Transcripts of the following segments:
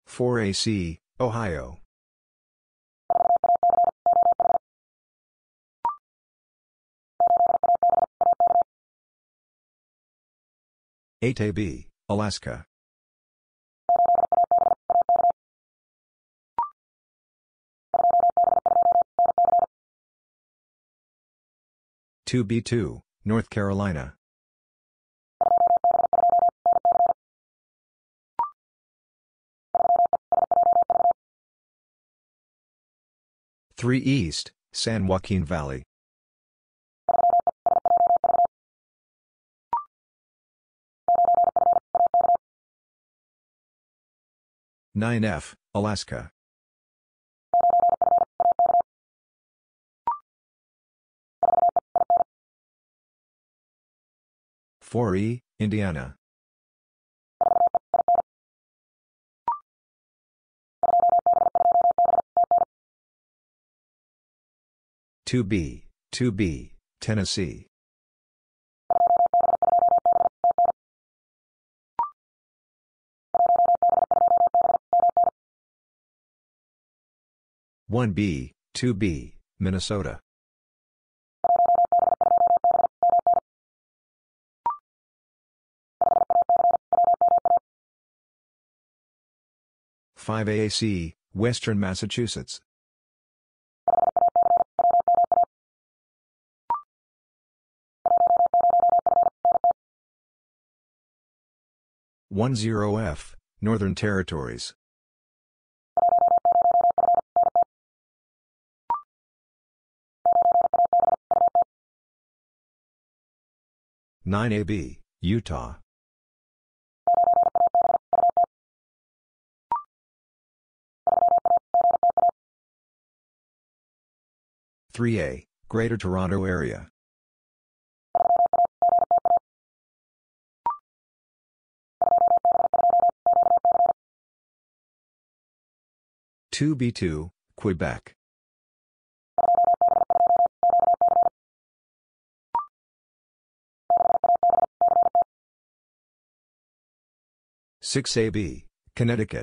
4AC, Ohio. 8AB, Alaska. 2B2, North Carolina. 3 East, San Joaquin Valley. 9F, Alaska. 4E, Indiana. 2B, Tennessee. 1B, 2B, Minnesota. 5AAC, Western Massachusetts. 10F, Northern Territories. 9AB, Utah. 3A, Greater Toronto Area. 2B2, Quebec. 6AB, Connecticut.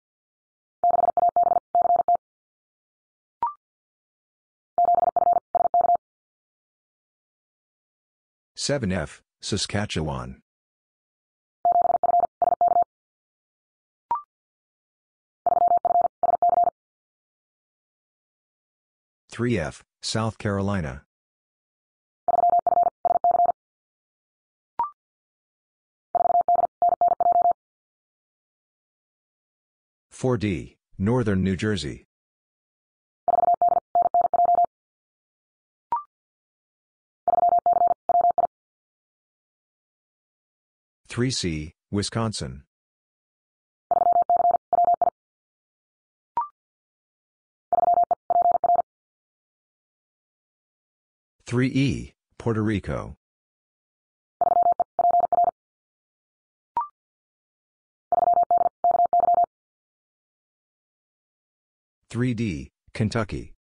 7F, Saskatchewan. 3F, South Carolina. 4D, Northern New Jersey. 3C, Wisconsin. 3E, Puerto Rico. 3D, Kentucky.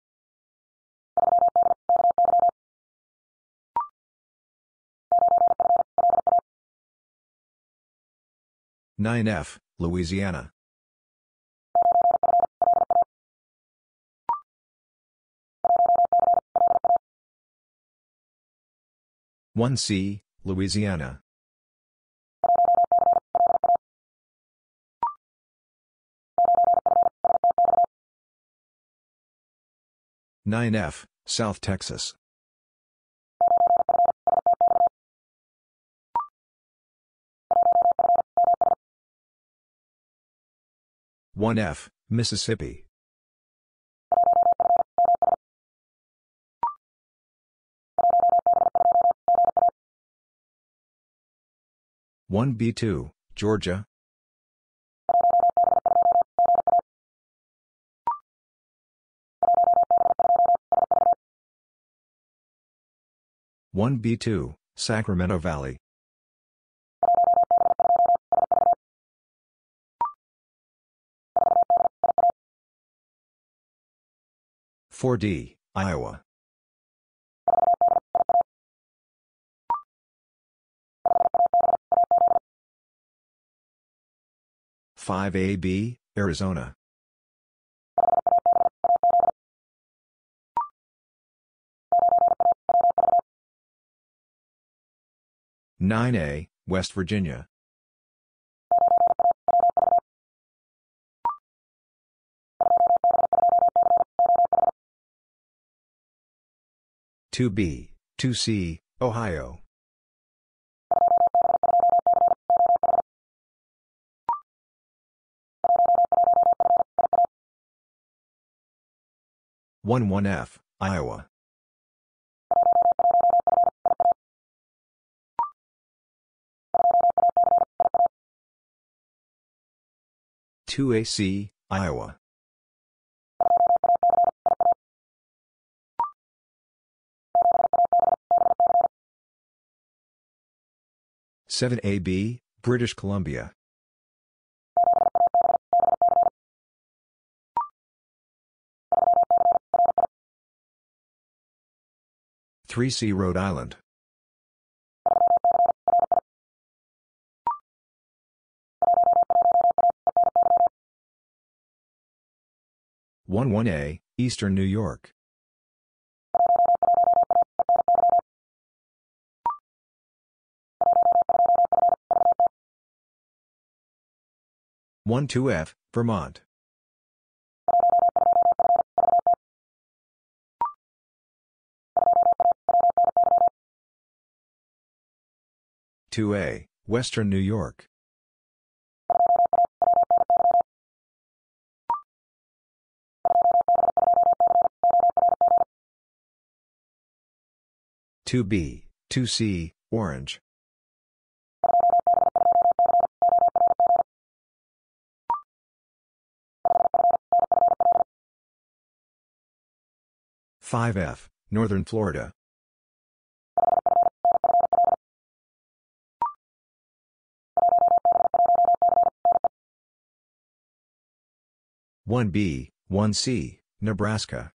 9F, Louisiana. 1C, Louisiana. 9F, South Texas. 1F, Mississippi. 1B2, Georgia. 1B2, Sacramento Valley. 4D, Iowa. 5AB, Arizona. 9A, West Virginia. 2B, 2C, Ohio. 11F, Iowa. 2AC, Iowa. 7AB, British Columbia. 3C, Rhode Island. 11A, Eastern New York. 12F, Vermont. 2A, Western New York. 2B, 2C, Orange. 5F, Northern Florida. 1B, 1C, Nebraska.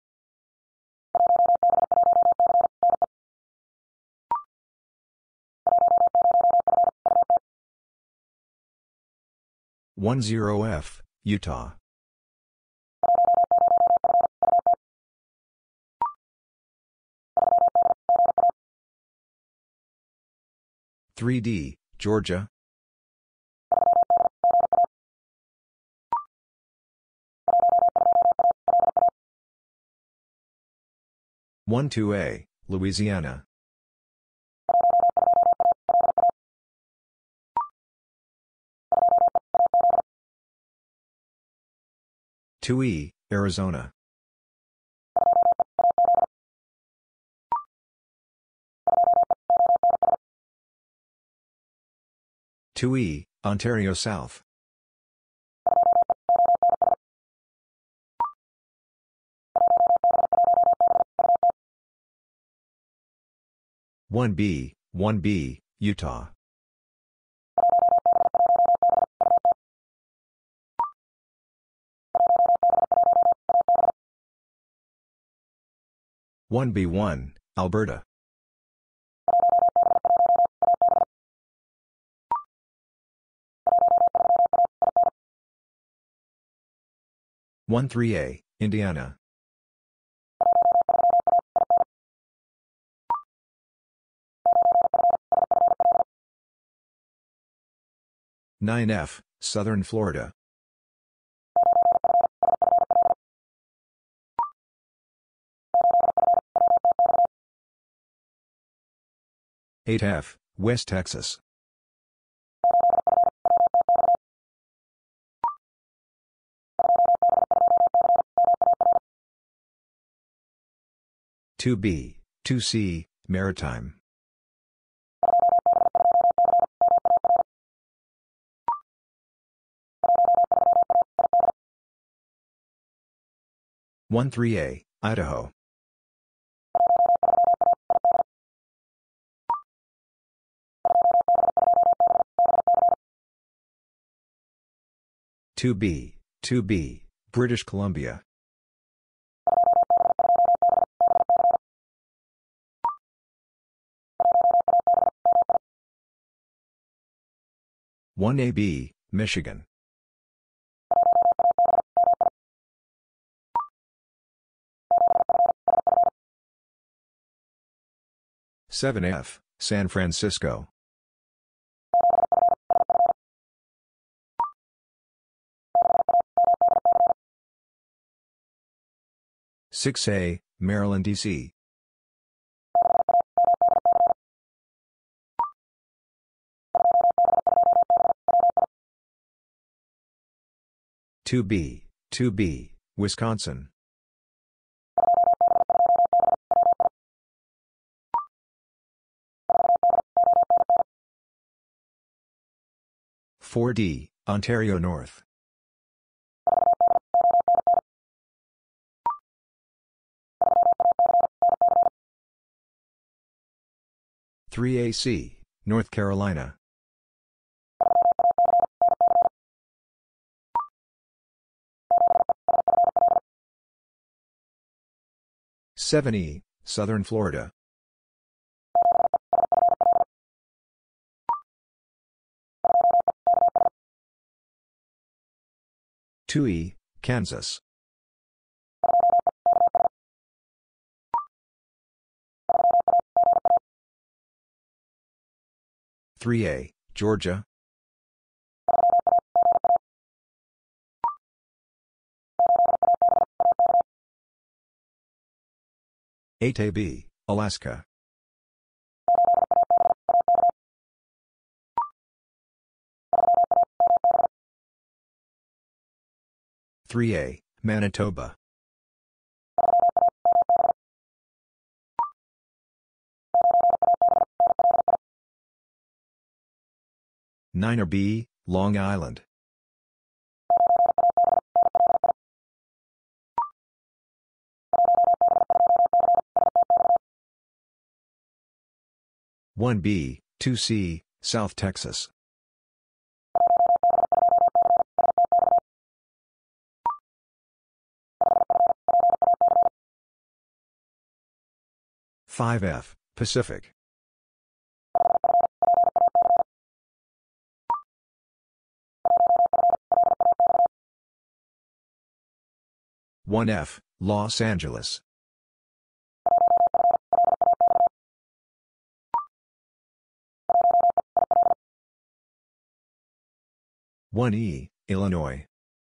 10F, Utah. 3D, Georgia. 12A, Louisiana. 2E, Arizona. 2E, Ontario South. 1B, Utah. 1B1, Alberta. 13A, Indiana. 9F, Southern Florida. 8F, West Texas. 2B, 2C, Maritime. 13A, Idaho. 2B, British Columbia. 1AB, Michigan. 7F, San Francisco. 6A, Maryland, D.C. 2B, Wisconsin. 4D, Ontario North. 3AC, North Carolina. 7E, Southern Florida. 2E, Kansas. 3A, Georgia. 8AB, Alaska. 3A, Manitoba. 9B, Long Island. 1B, 2C, South Texas. 5F, Pacific. 1F, Los Angeles. 1E, Illinois.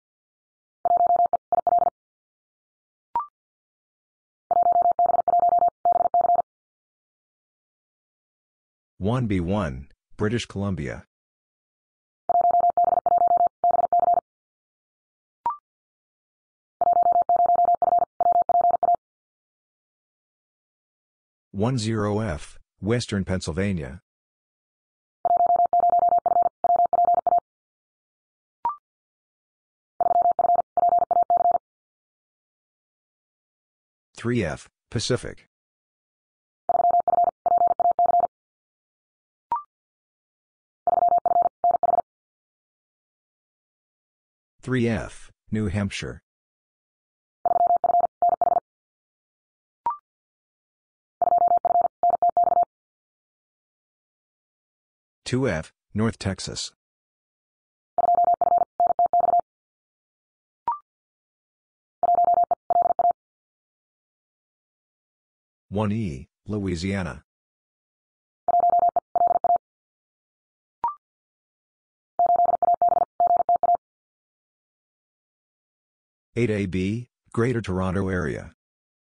1B1, British Columbia. 10F, Western Pennsylvania. 3F, Pacific. 3F, New Hampshire. 2F, North Texas. 1E, Louisiana. 8AB, Greater Toronto Area.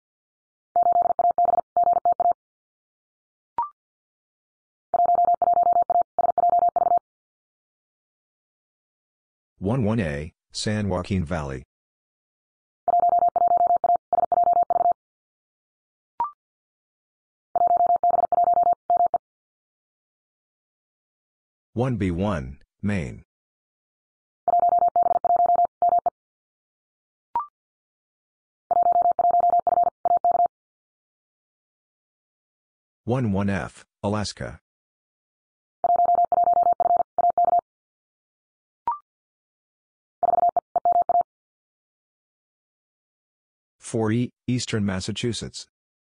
11A, San Joaquin Valley. 1B1, Maine. 11F, Alaska. 4E, Eastern Massachusetts.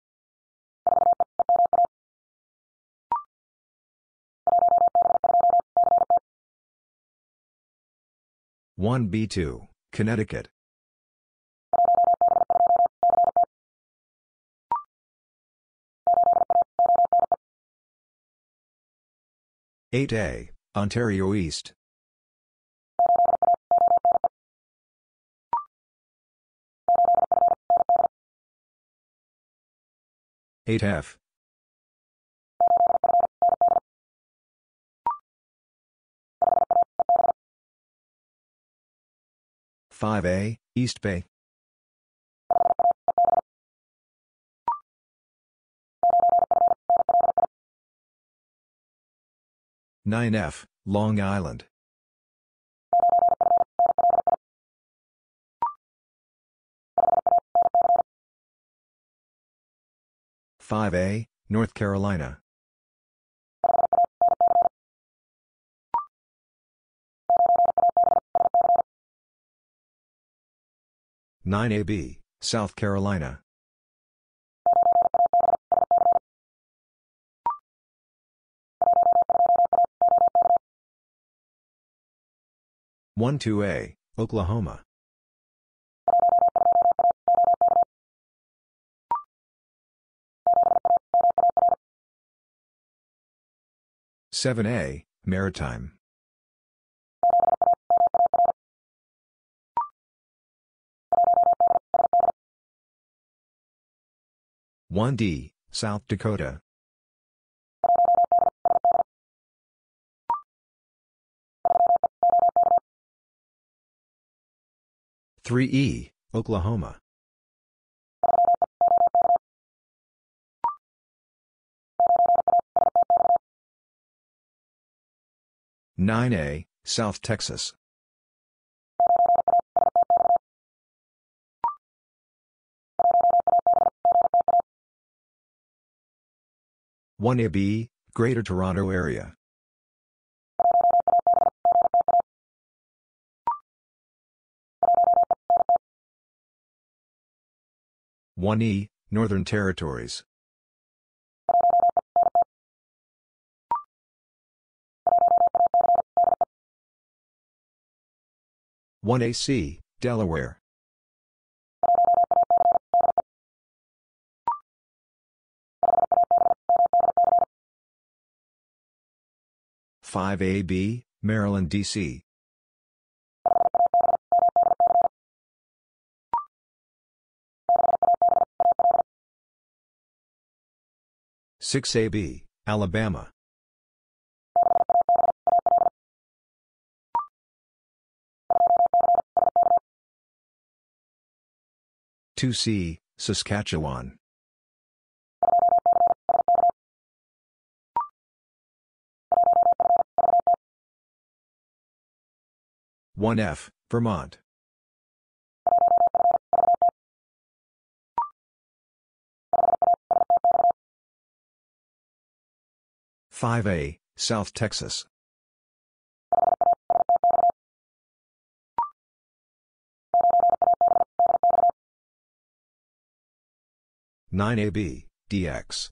1B2, Connecticut. 8A, Ontario East. 8F. 5A, East Bay. 9F, Long Island. 5A, North Carolina. 9AB, South Carolina. 12A, Oklahoma. 7A, Maritime. 1D, South Dakota. 3E, Oklahoma. 9A, South Texas. 1AB, Greater Toronto Area. 1E, Northern Territories. 1AC, Delaware. 5AB, Maryland, D.C. 6AB, Alabama. 2C, Saskatchewan. 1F, Vermont. 5A, South Texas. 9AB, DX.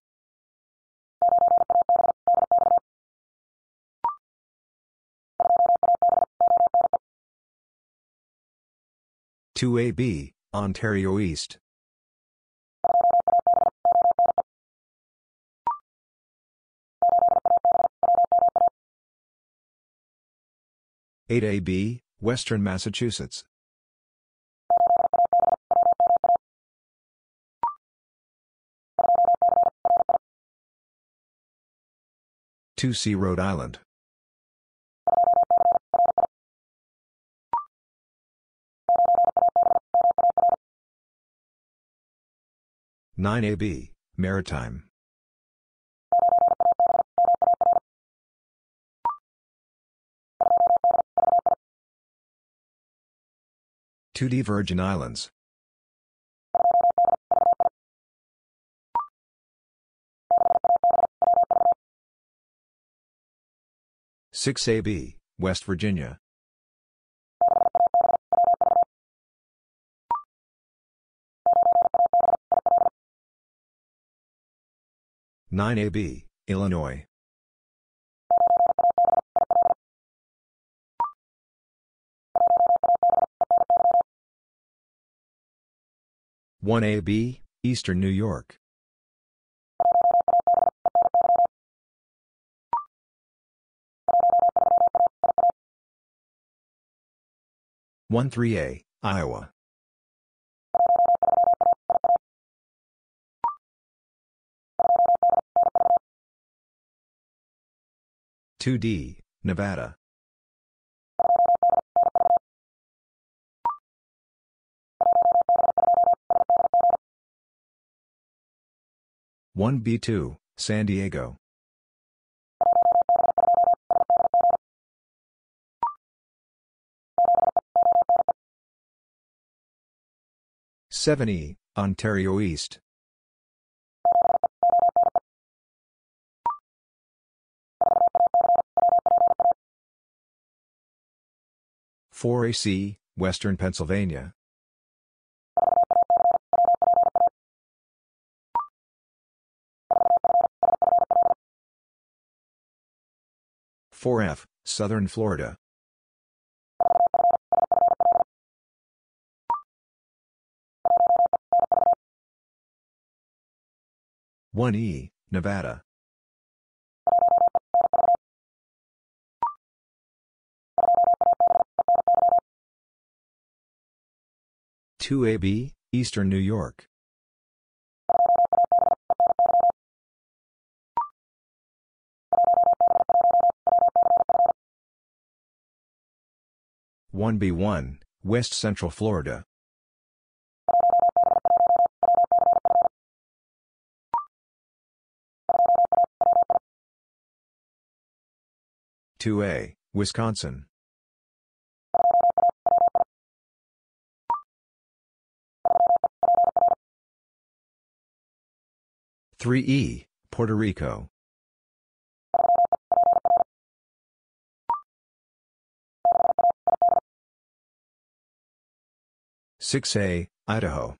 2AB, Ontario East. 8AB, Western Massachusetts. 2C, Rhode Island. 9AB, Maritime. 2D, Virgin Islands. 6AB, West Virginia. 9AB, Illinois. 1AB, Eastern New York. 13A, Iowa. 2D, Nevada. 1B2, San Diego. 7E, Ontario East. 4AC, Western Pennsylvania. 4F, Southern Florida. 1E, Nevada. 2AB, Eastern New York. 1B1, West Central Florida. 2A, Wisconsin. 3E, Puerto Rico. 6A, Idaho.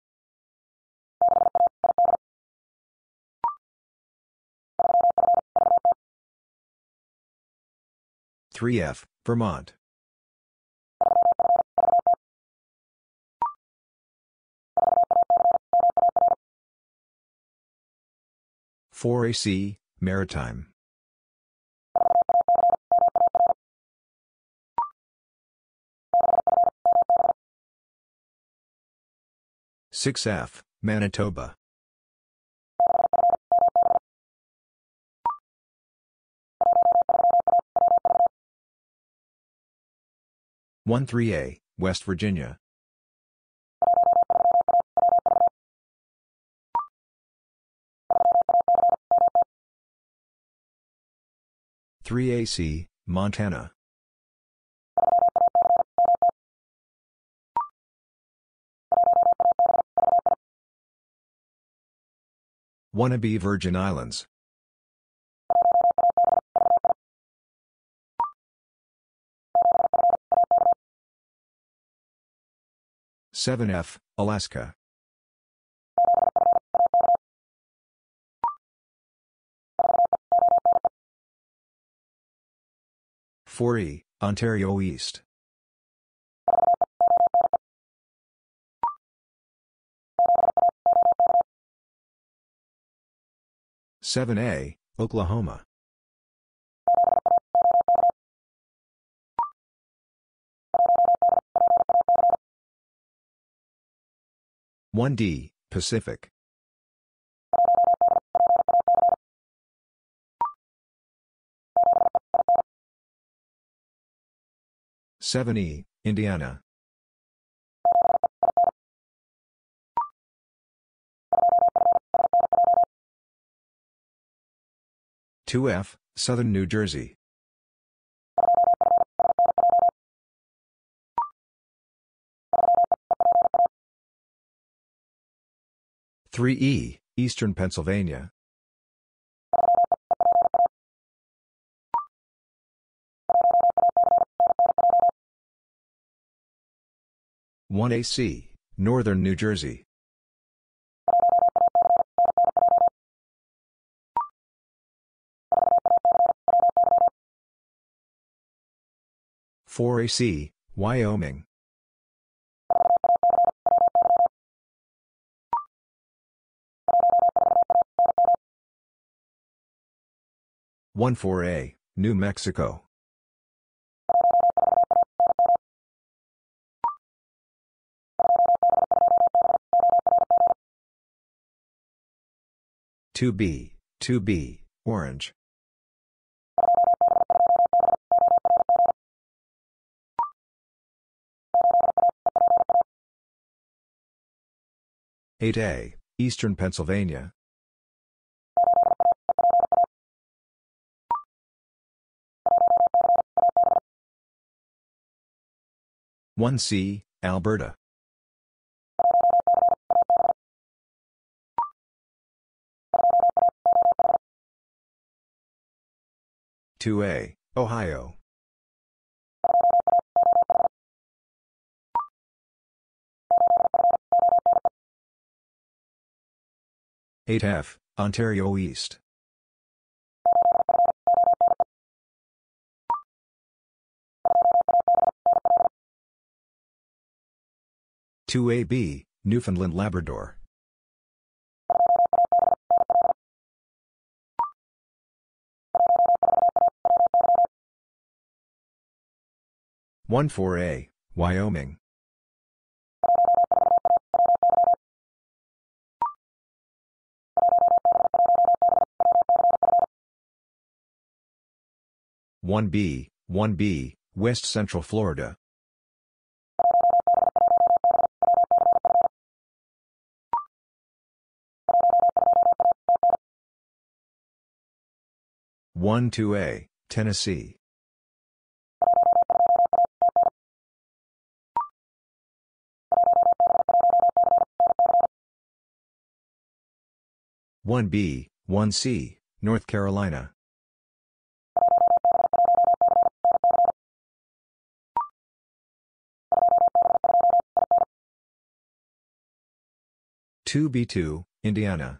3F, Vermont. 4AC, Maritime. 6F, Manitoba. 13A, West Virginia. 3AC, Montana. 1B, Virgin Islands. 7F, Alaska. 4E, Ontario East. 7A, Oklahoma. 1D, Pacific. 7E, Indiana. 2F, Southern New Jersey. 3E, Eastern Pennsylvania. 1AC, Northern New Jersey. 4AC, Wyoming. 14A, New Mexico. 2B, Orange. 8A, Eastern Pennsylvania. 1C, Alberta. 2A, Ohio. 8F, Ontario East. 2AB, Newfoundland Labrador. 14A, Wyoming. 1B, West Central Florida. 12A, Tennessee. 1B, 1C, North Carolina. 2B2, Indiana.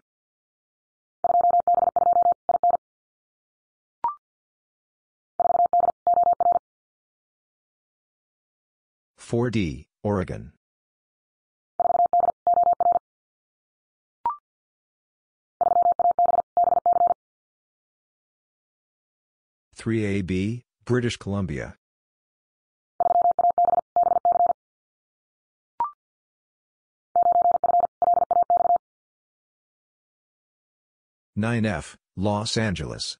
4D, Oregon. 3AB, British Columbia. 9F, Los Angeles.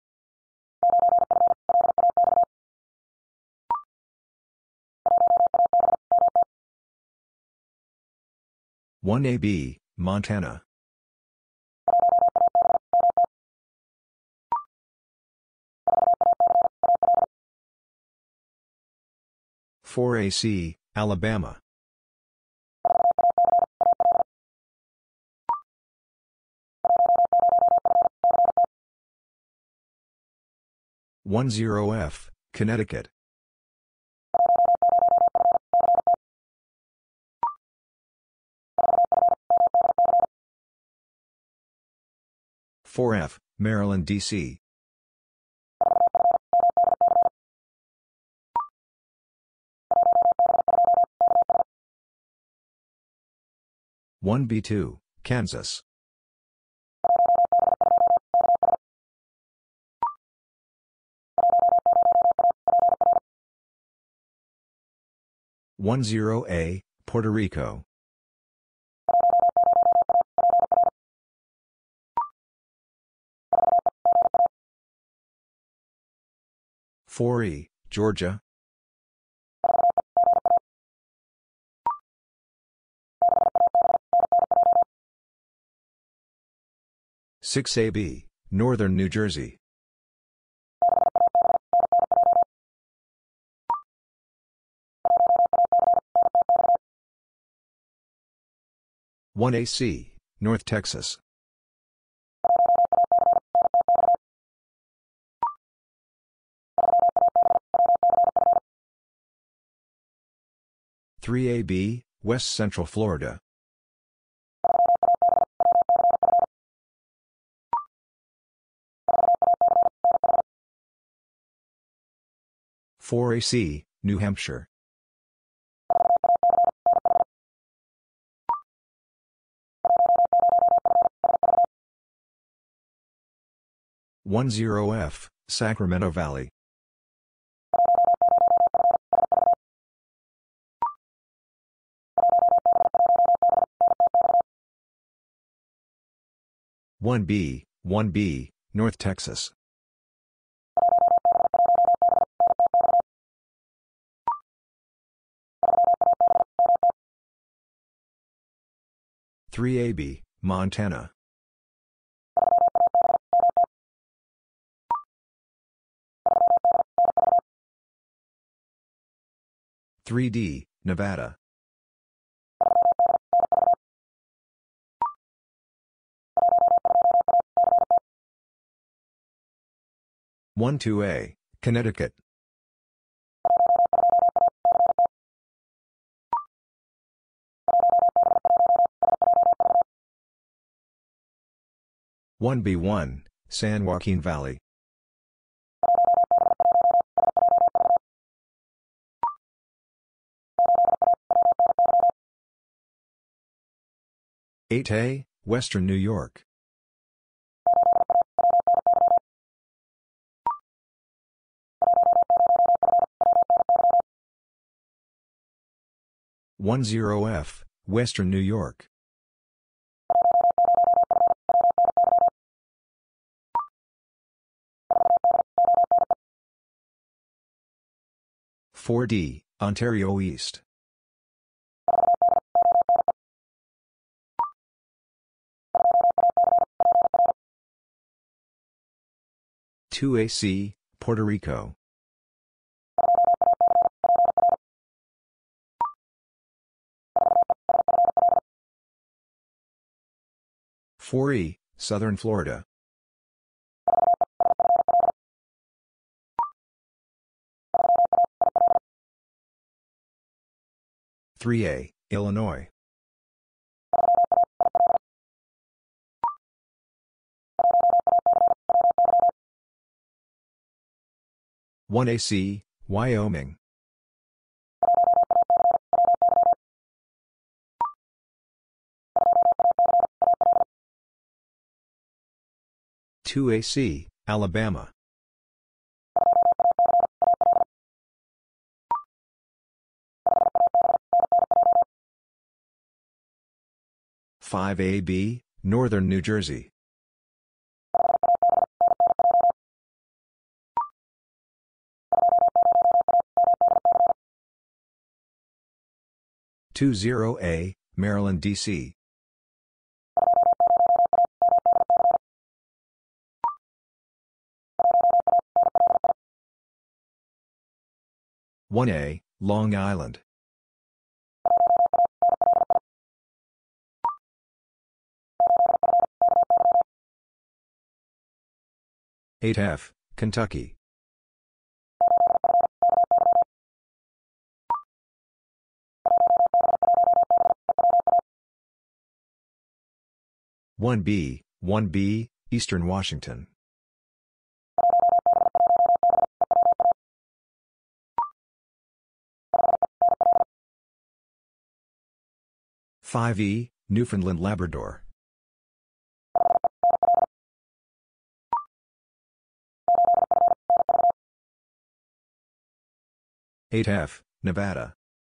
1AB, Montana. 4AC, Alabama. 10F, Connecticut. 4F, Maryland, D.C. 1B2, Kansas. 10A, Puerto Rico. 4E, Georgia. 6AB, Northern New Jersey. 1AC, North Texas. 3AB, West Central Florida. 4AC, New Hampshire. 10F, Sacramento Valley. 1B, North Texas. 3AB, Montana. 3D, Nevada. 12A, Connecticut. 1B1, San Joaquin Valley. 8A, Western New York. 10F, Western New York. 4D, Ontario East. 2AC, Puerto Rico. 4E, Southern Florida. 3A, Illinois. 1AC, Wyoming. 2AC, Alabama. 5AB, Northern New Jersey. 20A, Maryland, D.C. 1A, Long Island. 8F, Kentucky. 1B, Eastern Washington. 5E, Newfoundland Labrador. 8F, Nevada.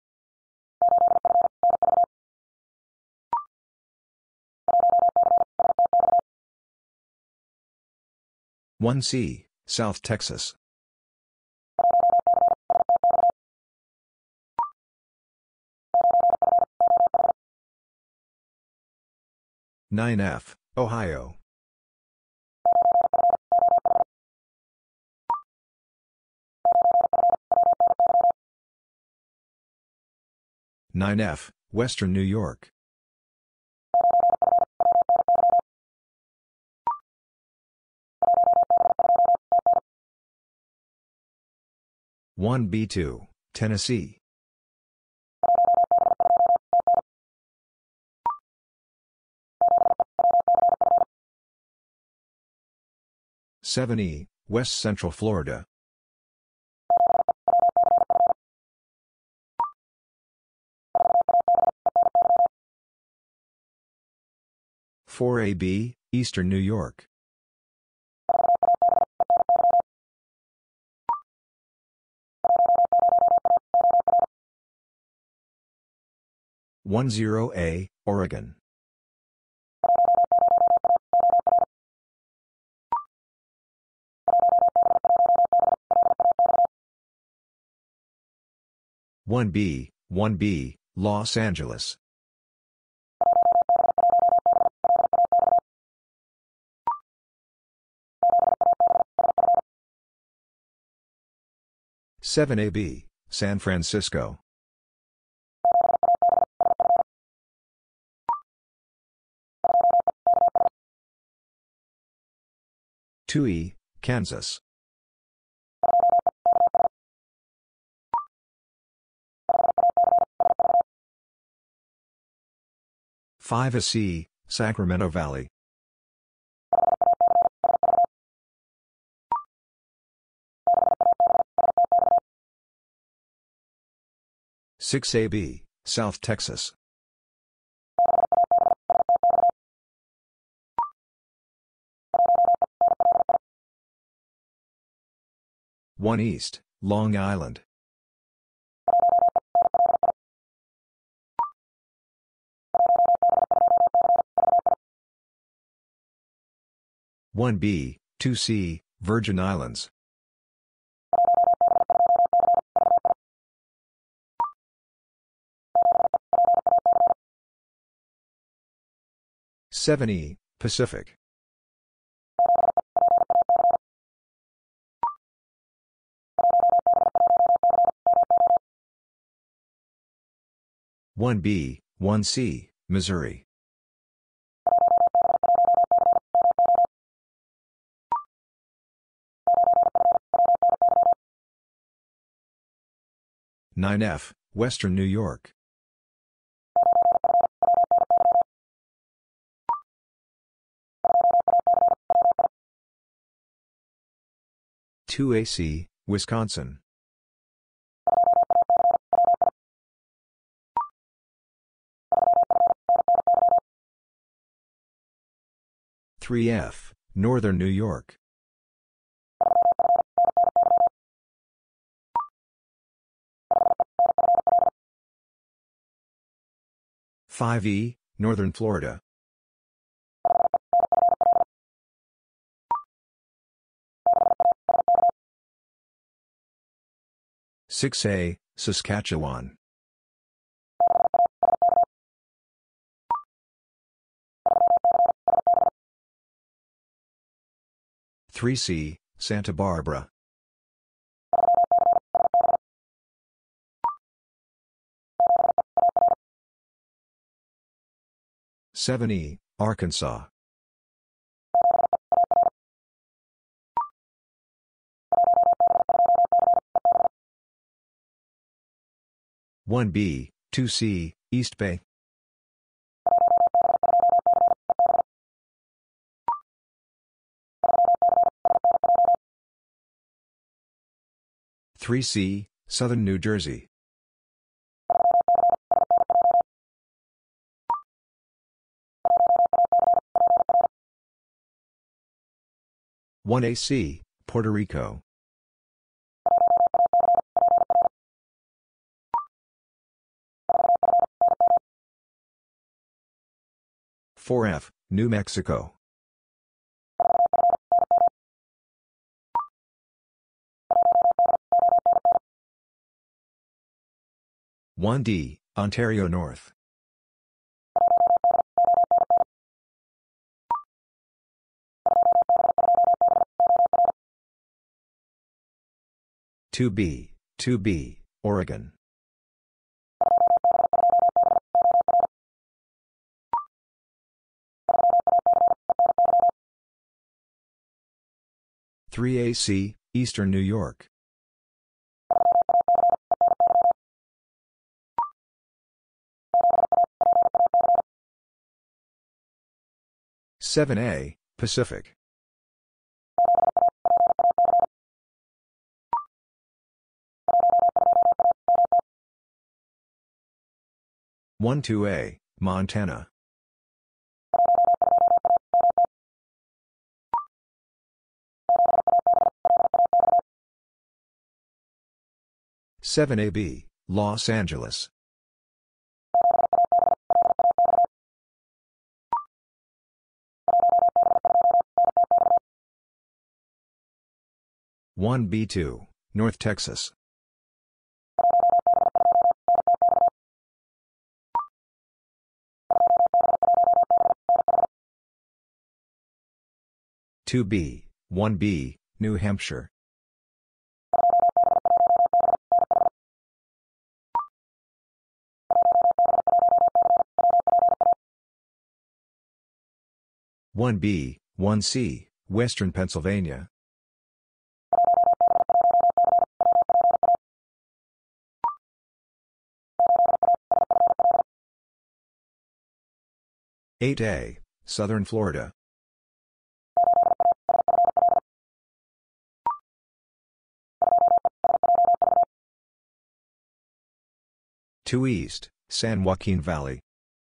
1C, South Texas. 9F, Ohio. 9F, Western New York. 1B2, Tennessee. 7E, West Central Florida. 4AB, Eastern New York. 10A, Oregon. 1B, Los Angeles. 7AB, San Francisco. 2E, Kansas. 5AC, Sacramento Valley. 6AB, South Texas. 1 East, Long Island. 1B, 2C, Virgin Islands. 7E, Pacific. 1B, 1C, Missouri. 9F, Western New York. 2AC, Wisconsin. 3F, Northern New York. 5E, Northern Florida. 6A, Saskatchewan. 3C, Santa Barbara. 7E, Arkansas. 1B, 2C, East Bay. 3C, Southern New Jersey. 1AC, Puerto Rico. 4F, New Mexico. 1D, Ontario North. 2B, Oregon. 3AC, Eastern New York. 7A, Pacific. 12A, Montana. 7AB, Los Angeles. 1B2, North Texas. 2B, 1B, New Hampshire. 1B, 1C, Western Pennsylvania. 8A, Southern Florida. 2 East, San Joaquin Valley.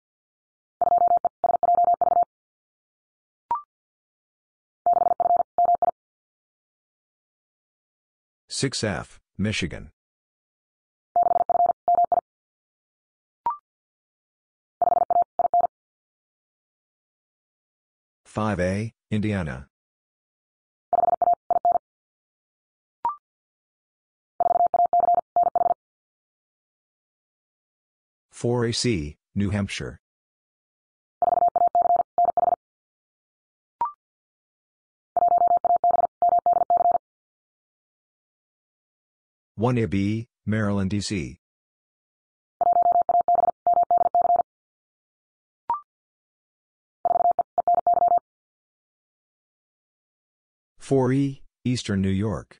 6F, Michigan. 5A, Indiana. 4AC, New Hampshire. 1AB, Maryland, D.C. 4E, Eastern New York.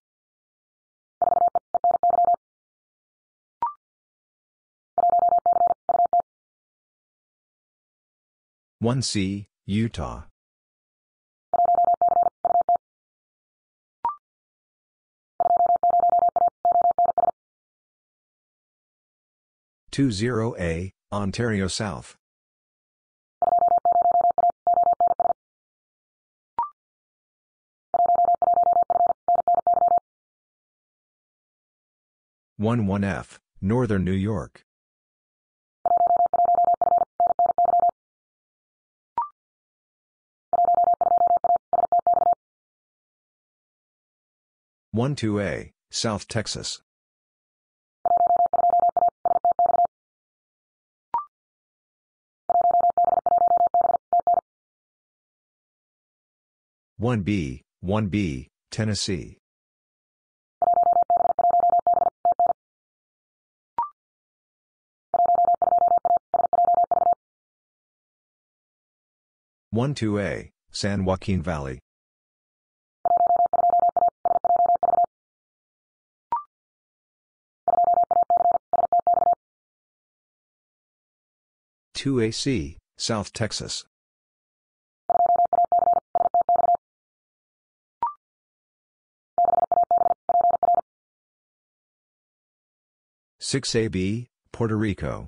1C, Utah. 20A, Ontario South. 11F, Northern New York. 12A, South Texas. 1B, Tennessee. 12A, San Joaquin Valley. 2AC, South Texas. 6AB, Puerto Rico.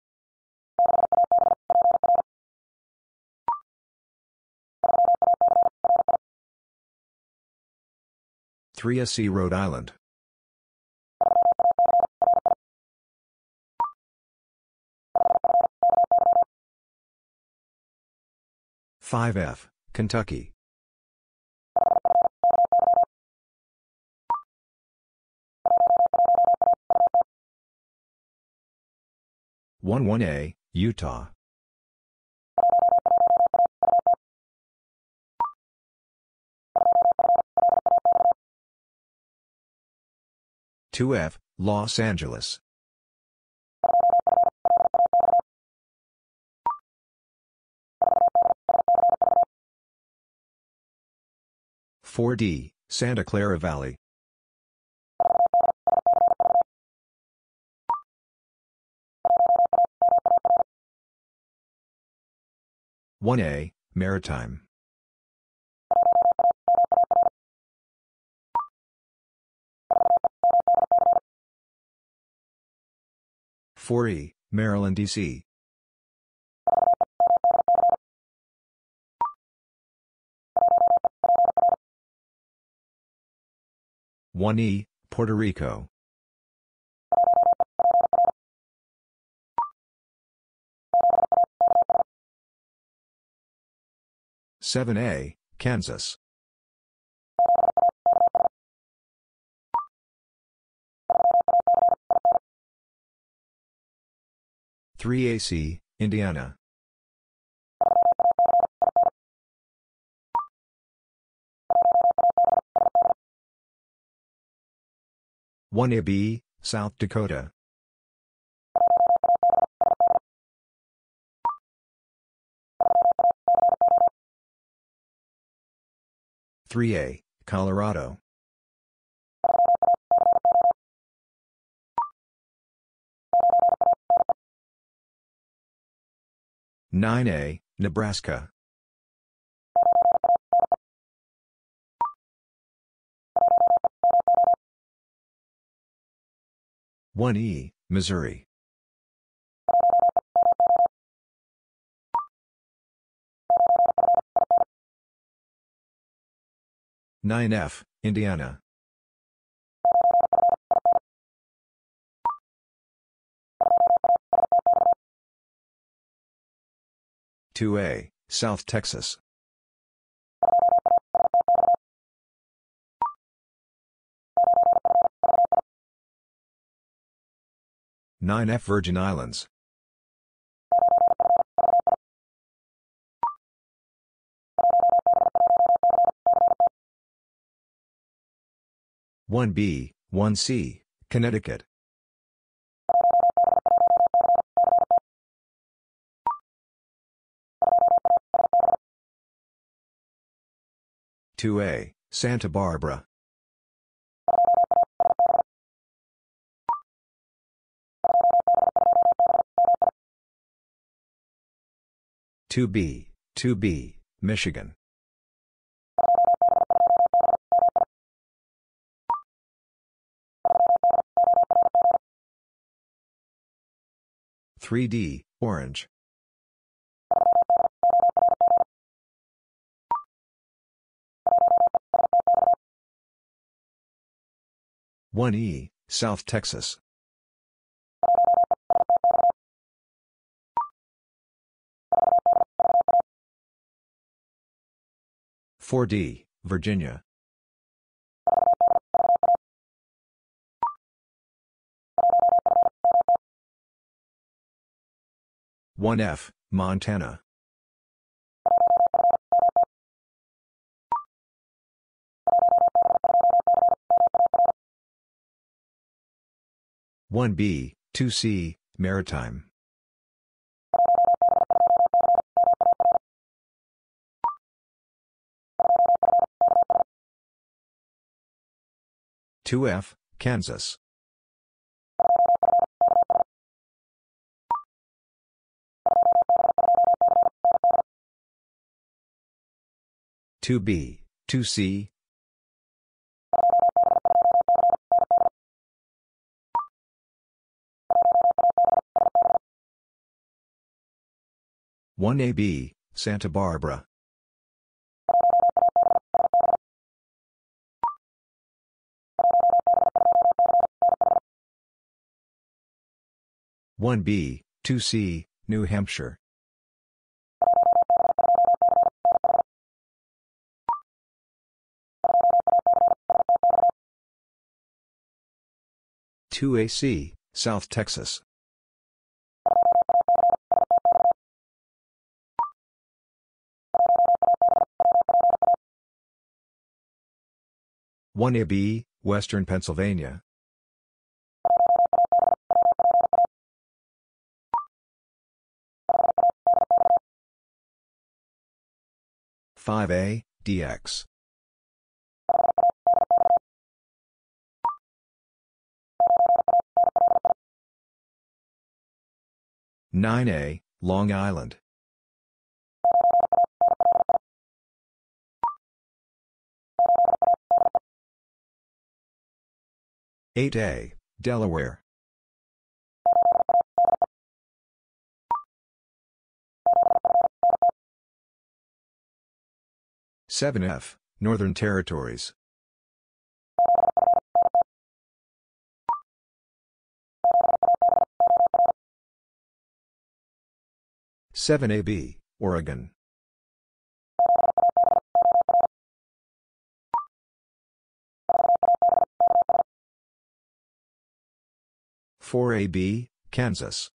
3SC, Rhode Island. 5F, Kentucky. 11A, Utah. 2F, Los Angeles. 4D, Santa Clara Valley. 1A, Maritime. 4E, Maryland, D.C. 1E, Puerto Rico. 7A, Kansas. 3AC, Indiana. 1AB, South Dakota. 3A, Colorado. 9A, Nebraska. 1E, Missouri. 9F, Indiana. 2A, South Texas. 9F, Virgin Islands. 1B, 1C, Connecticut. 2A, Santa Barbara. 2B, Michigan. 3D, Orange. 1E, South Texas. 4D, Virginia. 1F, Montana. 1B, 2C, Maritime. 2F, Kansas. 2B, 2C. 1AB, Santa Barbara. 1B, 2C, New Hampshire. 2AC, South Texas. 1AB, Western Pennsylvania. 5A, DX. 9A, Long Island. 8A, Delaware. 7F, Northern Territories. 7AB, Oregon. 4AB, Kansas.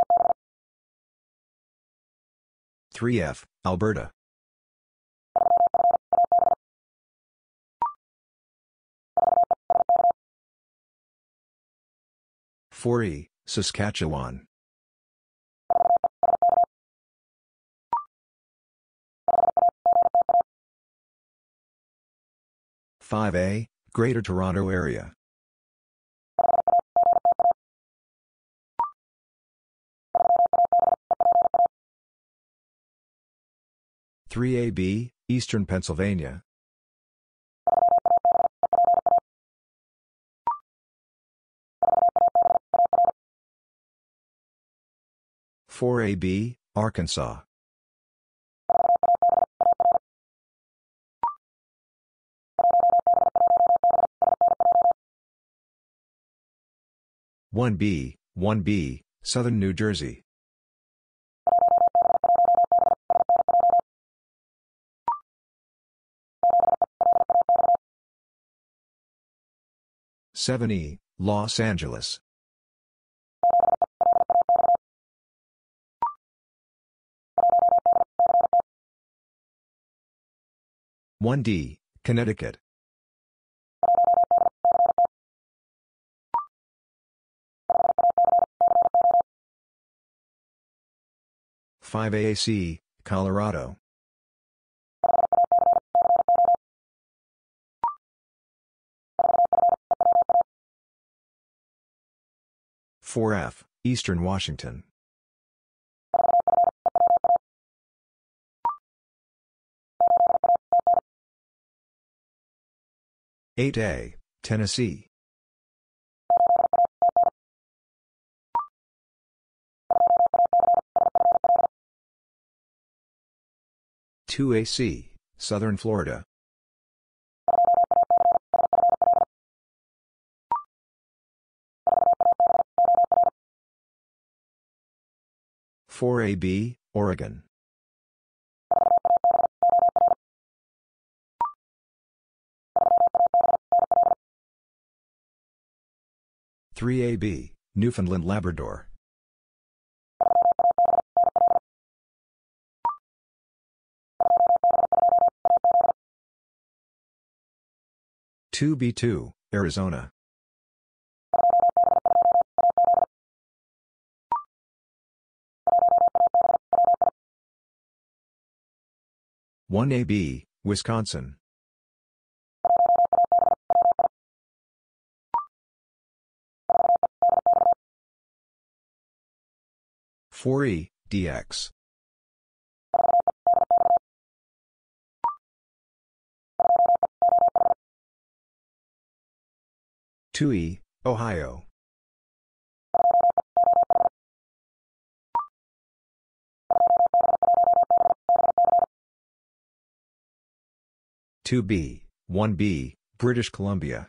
3F, Alberta. 4E, Saskatchewan. 5A, Greater Toronto Area. 3AB, Eastern Pennsylvania. 4AB, Arkansas. 1B, Southern New Jersey. 7E, Los Angeles. 1D, Connecticut. 5AAC, Colorado. 4F, Eastern Washington. 8A, Tennessee. 2AC, Southern Florida. 4AB, Oregon. 3AB, Newfoundland Labrador. 2B2, Arizona. 1AB, Wisconsin. 4E, DX. 2E, Ohio. 2B, 1B, British Columbia.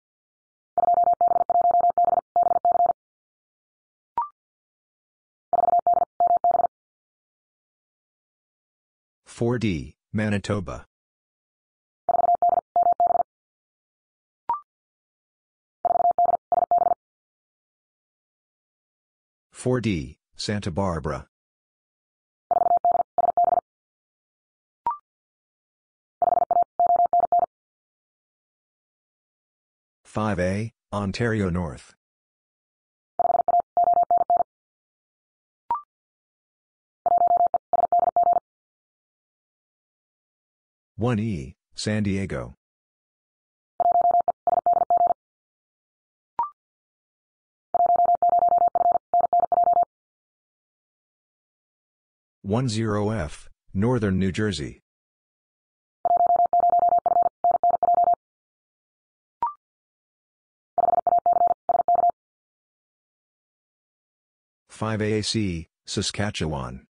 4D, Manitoba. 4D, Santa Barbara. 5A, Ontario North. 1E, San Diego. 10F, Northern New Jersey. 5AAC, Saskatchewan.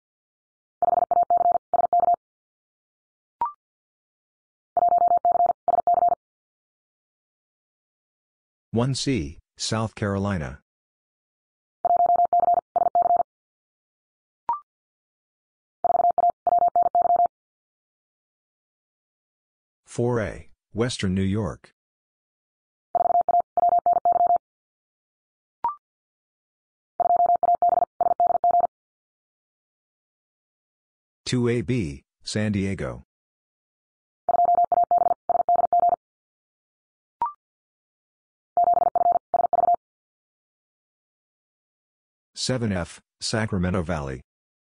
1C, South Carolina. 4A, Western New York. 2AB, San Diego. 7F, Sacramento Valley.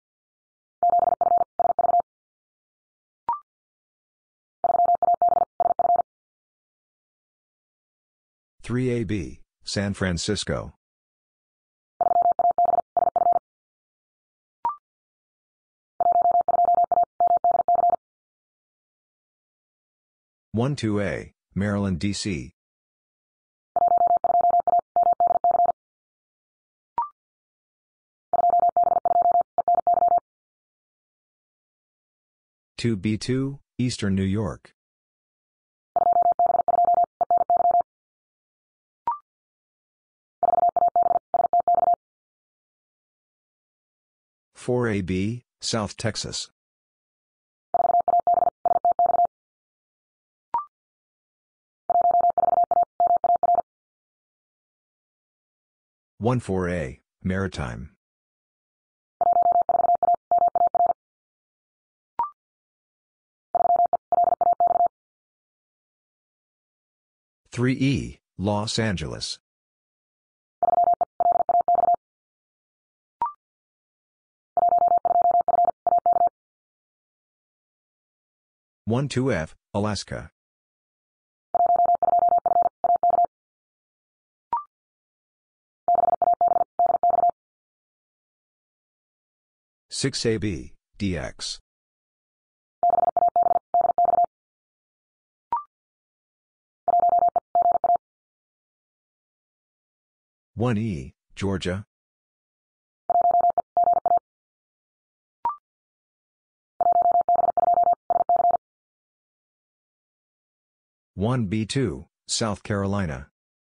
3AB, San Francisco. 12A, Maryland, D.C. 2B2, Eastern New York. 4AB, South Texas. 14A, Maritime. 3E, Los Angeles. 12F, Alaska. 6AB, DX. 1E, Georgia. 1B2, South Carolina.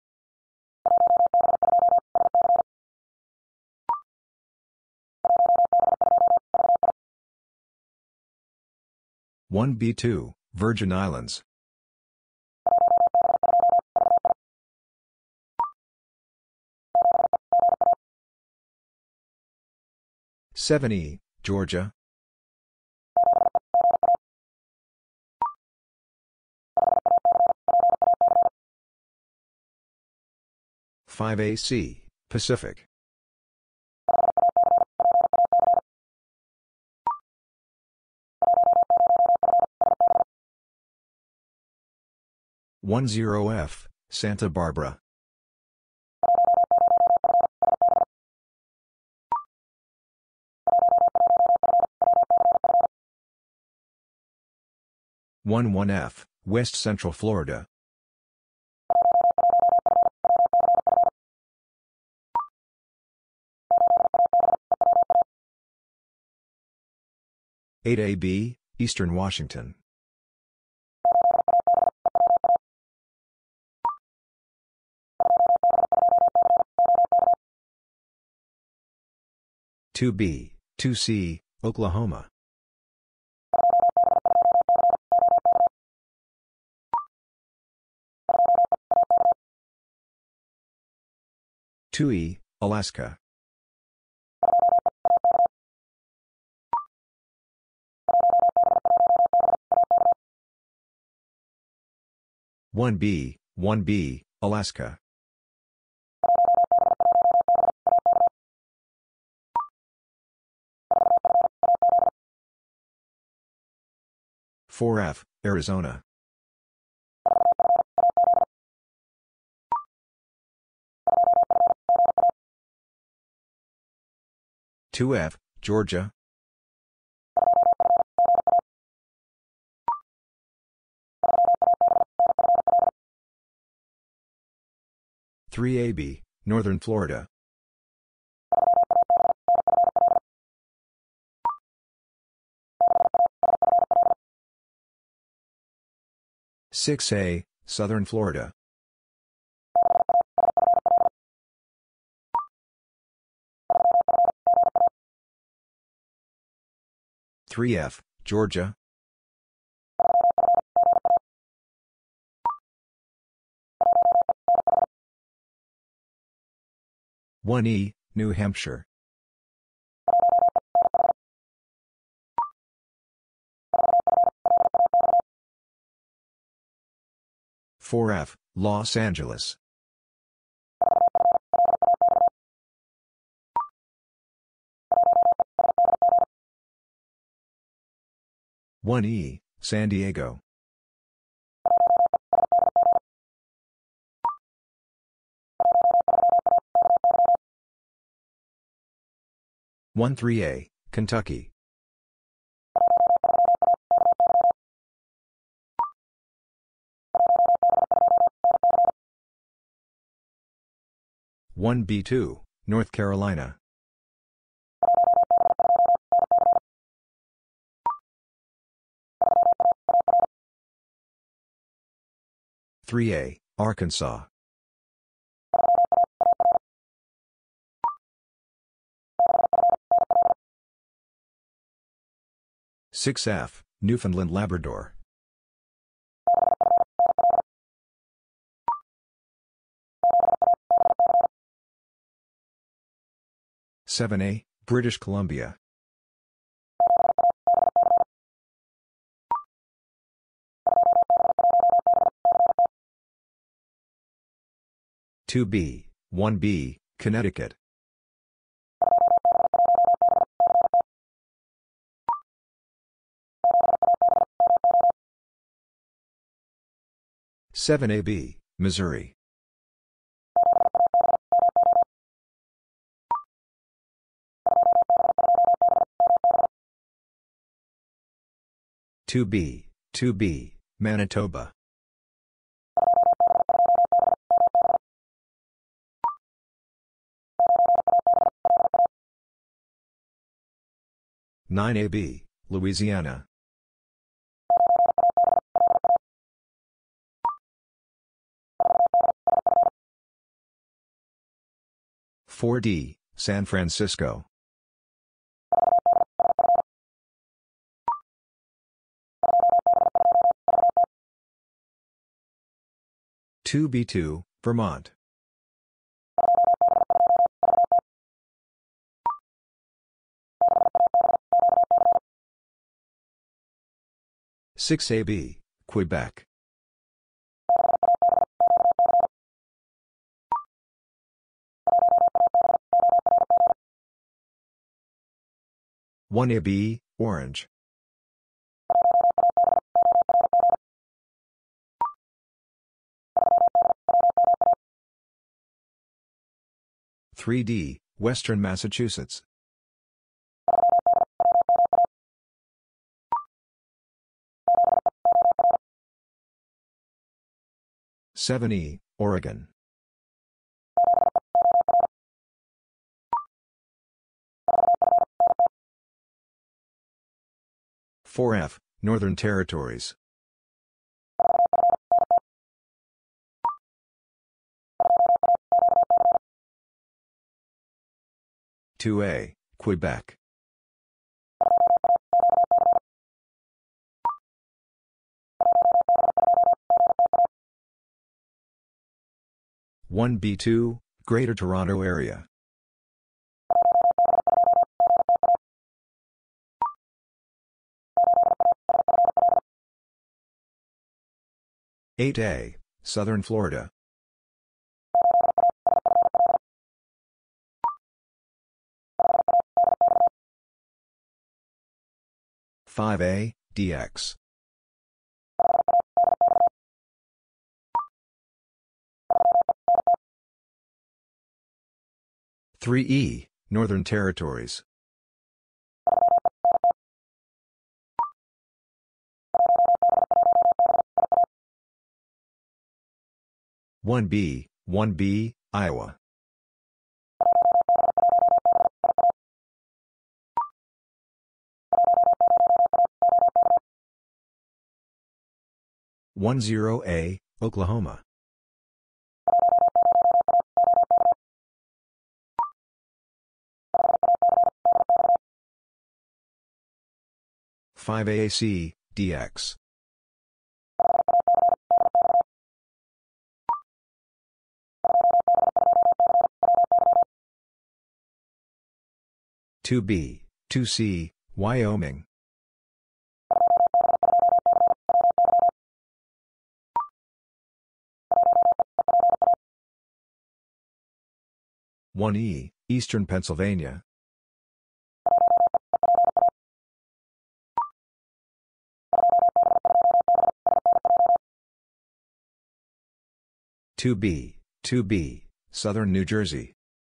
1B2, Virgin Islands. 7E, Georgia. 5AC, Pacific. 10F, Santa Barbara. 11F, West Central Florida. 8AB, Eastern Washington. 2B, 2C, Oklahoma. 2E, Alaska. 1B, Alaska. 4F, Arizona. 2F, Georgia. 3AB, Northern Florida. 6A, Southern Florida. 3F, Georgia. 1E, New Hampshire. 4F, Los Angeles. 1E, San Diego. 13A, Kentucky. 1B2, North Carolina. 3A, Arkansas. 6F, Newfoundland Labrador. 7A, British Columbia. 2B, 1B, Connecticut. 7AB, Missouri. 2B, Manitoba. 9AB, Louisiana. 4D, San Francisco. 2B2, Vermont. 6AB, Quebec. 1AB, Orange. 3D, Western Massachusetts. 7E, Oregon. 4F, Northern Territories. 2A, Quebec. 1B2, Greater Toronto Area. 8A, Southern Florida. 5A, DX. 3E, Northern Territories. 1B, Iowa. 10A, Oklahoma. 5AAC, DX. 2B, 2C, Wyoming. 1E, Eastern Pennsylvania. 2B, Southern New Jersey.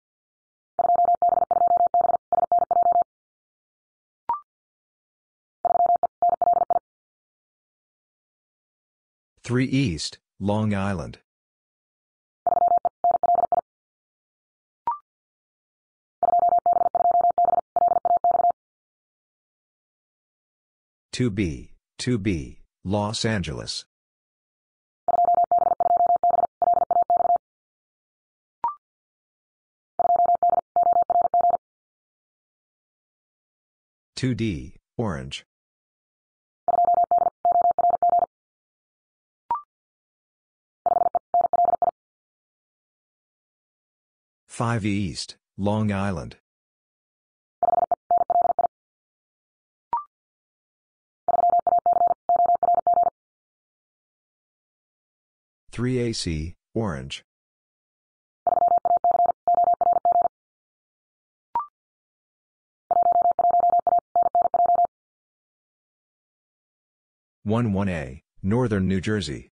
3 East, Long Island. 2B, Los Angeles. 2D, Orange. 5 East, Long Island. 3 AC, Orange. 1A, Northern New Jersey.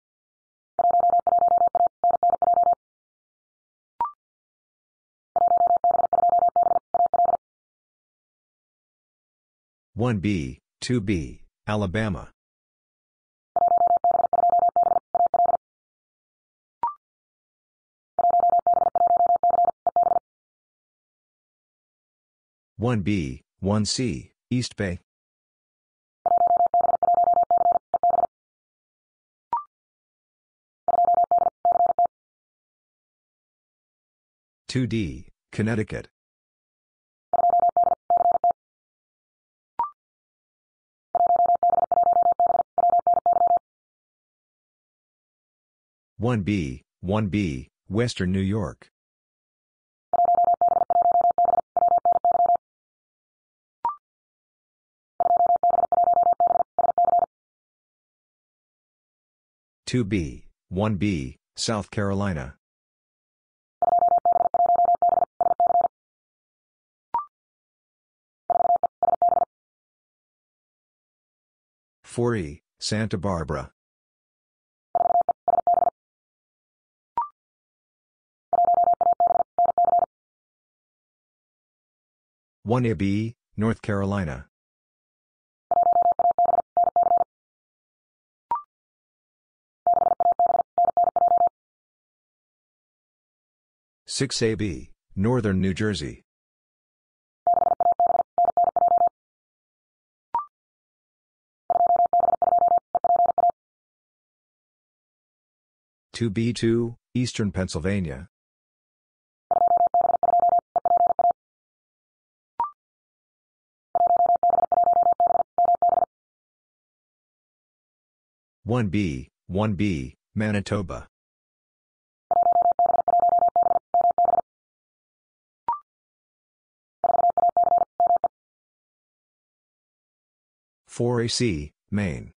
1B, 2B, Alabama. 1B, 1C, East Bay. 2D, Connecticut. 1B, Western New York. 2B, 1B, South Carolina. 4E, Santa Barbara. 1AB, North Carolina. 6AB, Northern New Jersey. 2B2, Eastern Pennsylvania. 1B, Manitoba. 4AC, Maine.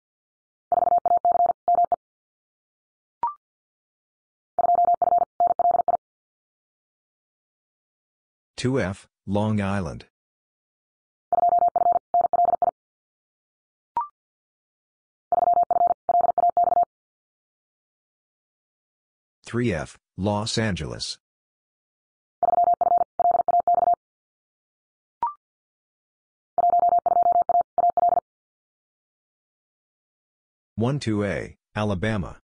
2F, Long Island. 3F, Los Angeles. 12A, Alabama.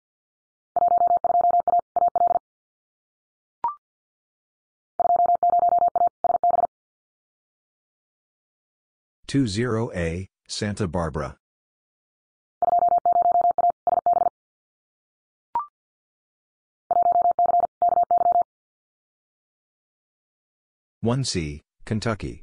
20A, Santa Barbara. 1C, Kentucky.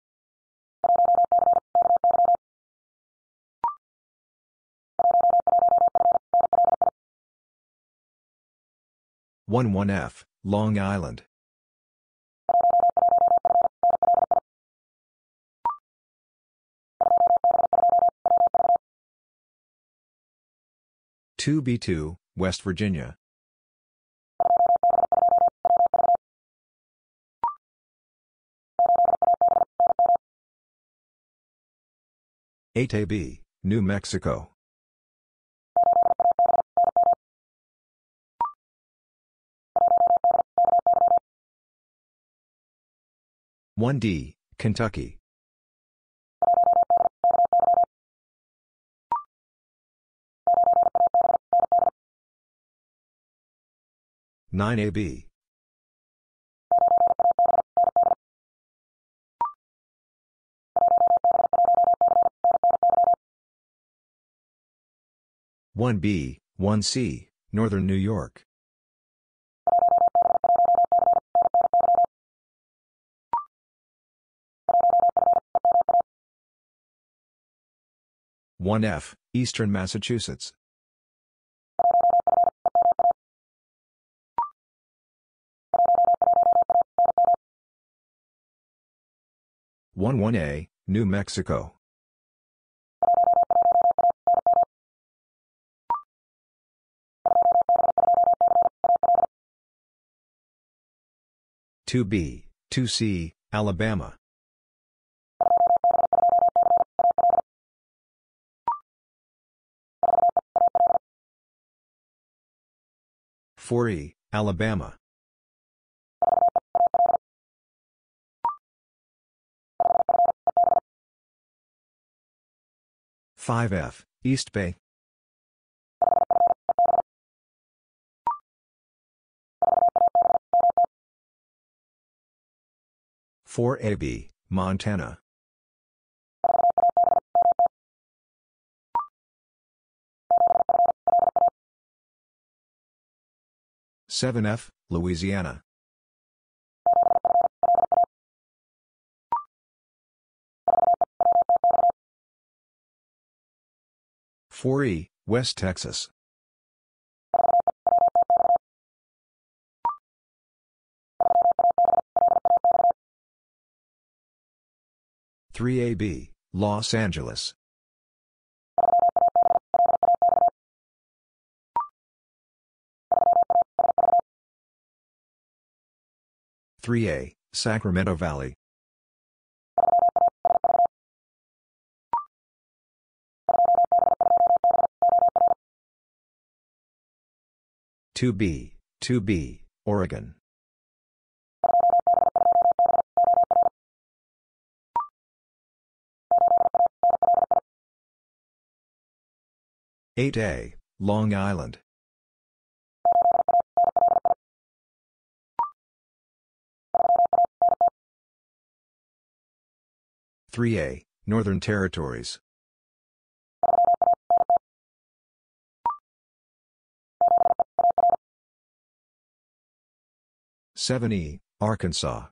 11F, Long Island. 2B2, West Virginia. 8AB, New Mexico. 1D, Kentucky. 9AB. 1B, 1C, Northern New York. 1F, Eastern Massachusetts. 11A, New Mexico. 2B, 2C, Alabama. 4E, Alabama. 5F, East Bay. 4AB, Montana. 7F, Louisiana. 4E, West Texas. 3AB, Los Angeles. 3A, Sacramento Valley. 2B, Oregon. 8A, Long Island. 3A, Northern Territories. 7E, Arkansas.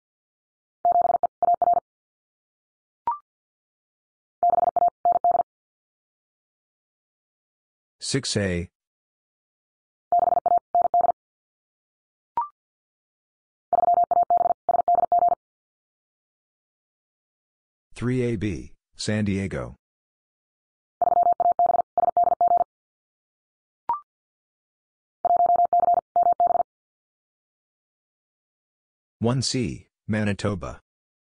6A. 3AB, San Diego. 1C, Manitoba.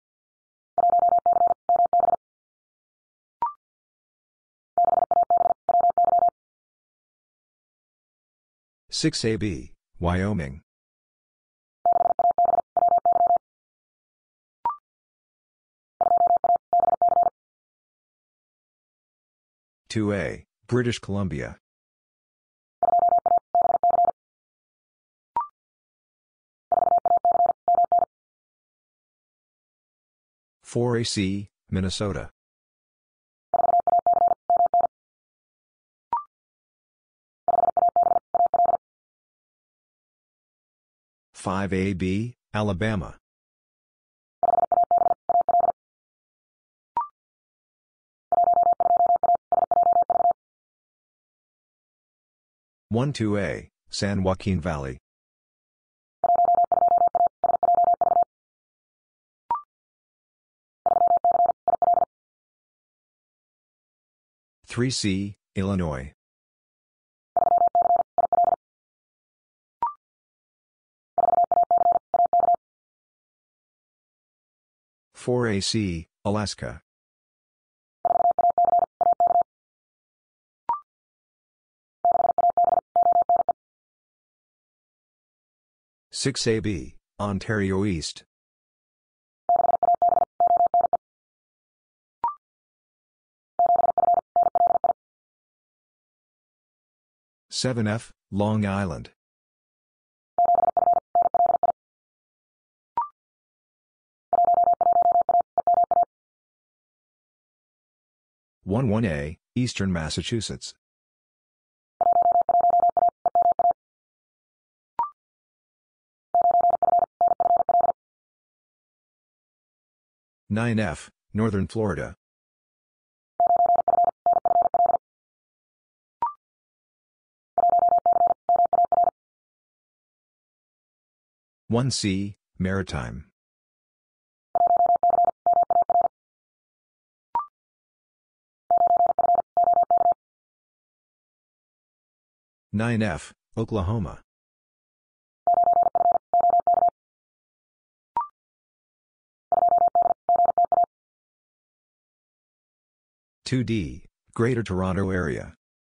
6AB, Wyoming. 2A, British Columbia. 4AC, Minnesota. 5AB, Alabama. 12A, San Joaquin Valley. 3C, Illinois. 4AC, Alaska. 6AB, Ontario East. 7F, Long Island. 11A, Eastern Massachusetts. 9F, Northern Florida. 1C, Maritime. 9F, Oklahoma. 2D, Greater Toronto Area.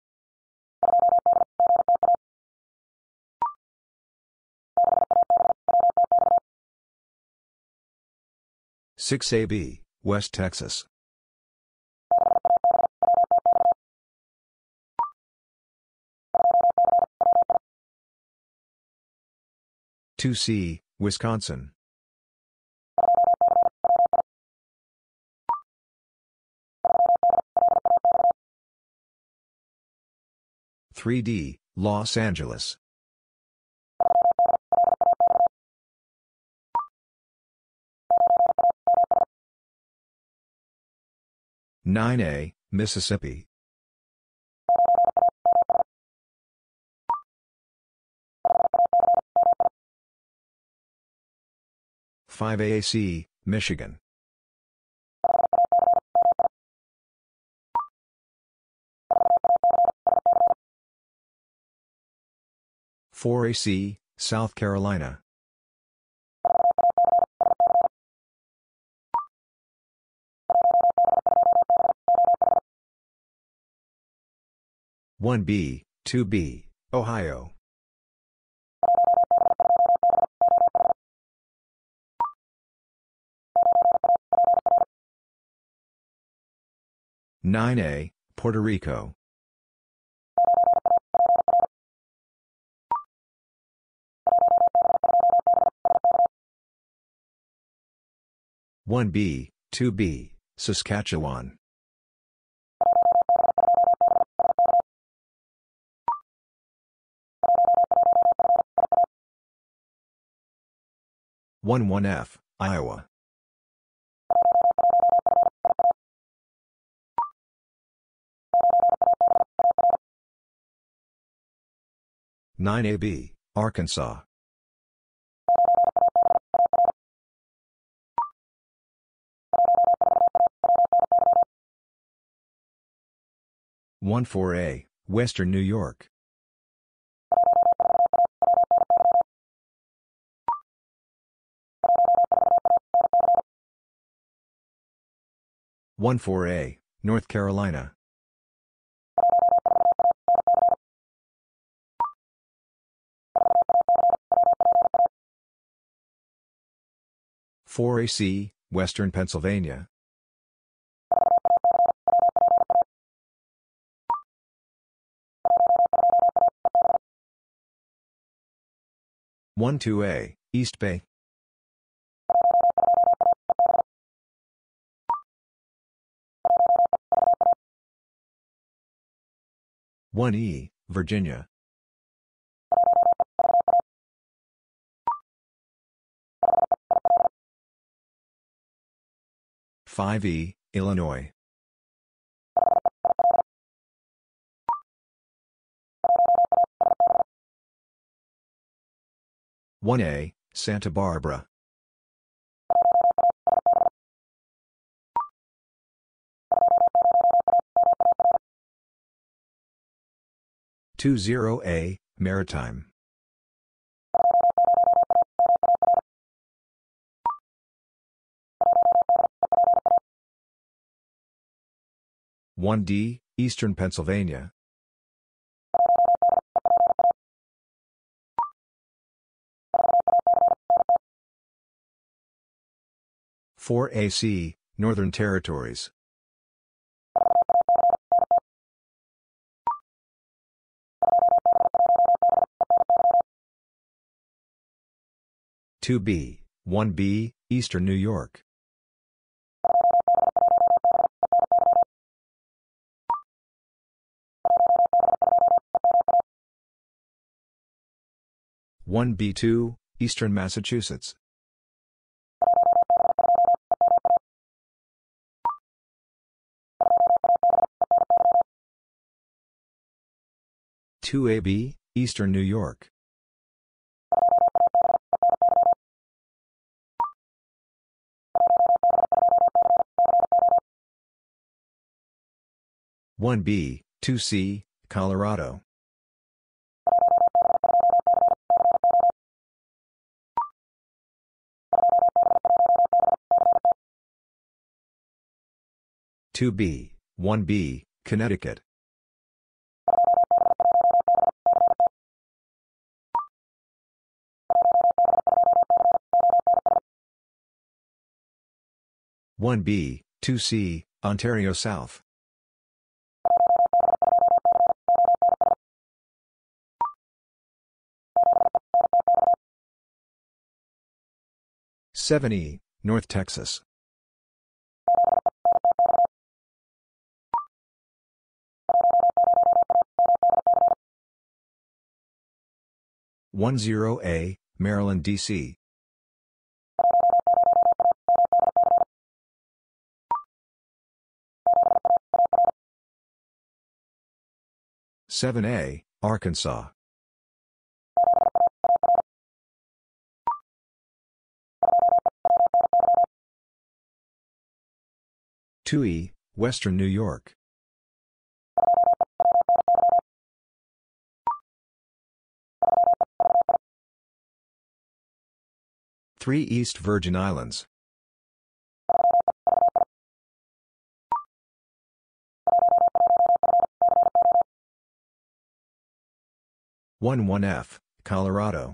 6AB, West Texas. 2C, Wisconsin. 3D, Los Angeles. 9A, Mississippi. 5AAC, Michigan. 4AC, South Carolina. 1B, 2B, Ohio. 9A, Puerto Rico. 1B, 2B, Saskatchewan. 11F, Iowa. 9AB, Arkansas. 14A, Western New York. 14A, North Carolina. 4AC, Western Pennsylvania. 12A, East Bay. 1E, Virginia. 5E, Illinois. 1A, Santa Barbara. 20A, Maritime. 1D, Eastern Pennsylvania. 4AC, Northern Territories. 2B, 1B, Eastern New York. 1B2, Eastern Massachusetts. 2AB, Eastern New York. 1B, 2C, Colorado. 2B, 1B, Connecticut. 1B, 2C, Ontario South. 7E, North Texas. 10A, Maryland, D.C. 7A, Arkansas. 2E, Western New York. 3 East Virgin Islands. 11F, Colorado.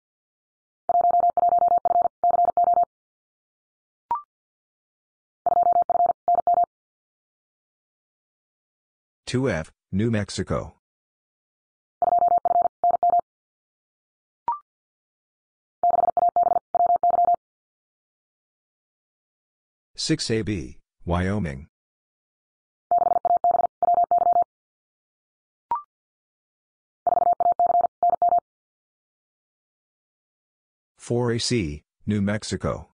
2F, New Mexico. 6AB, Wyoming. 4AC, New Mexico.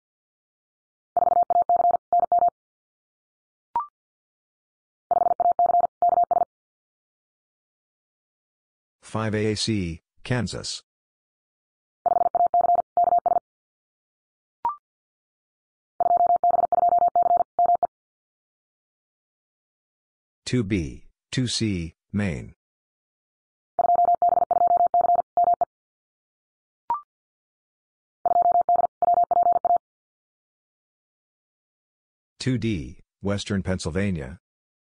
5AAC, Kansas. 2B, 2C, Maine. 2D, Western Pennsylvania.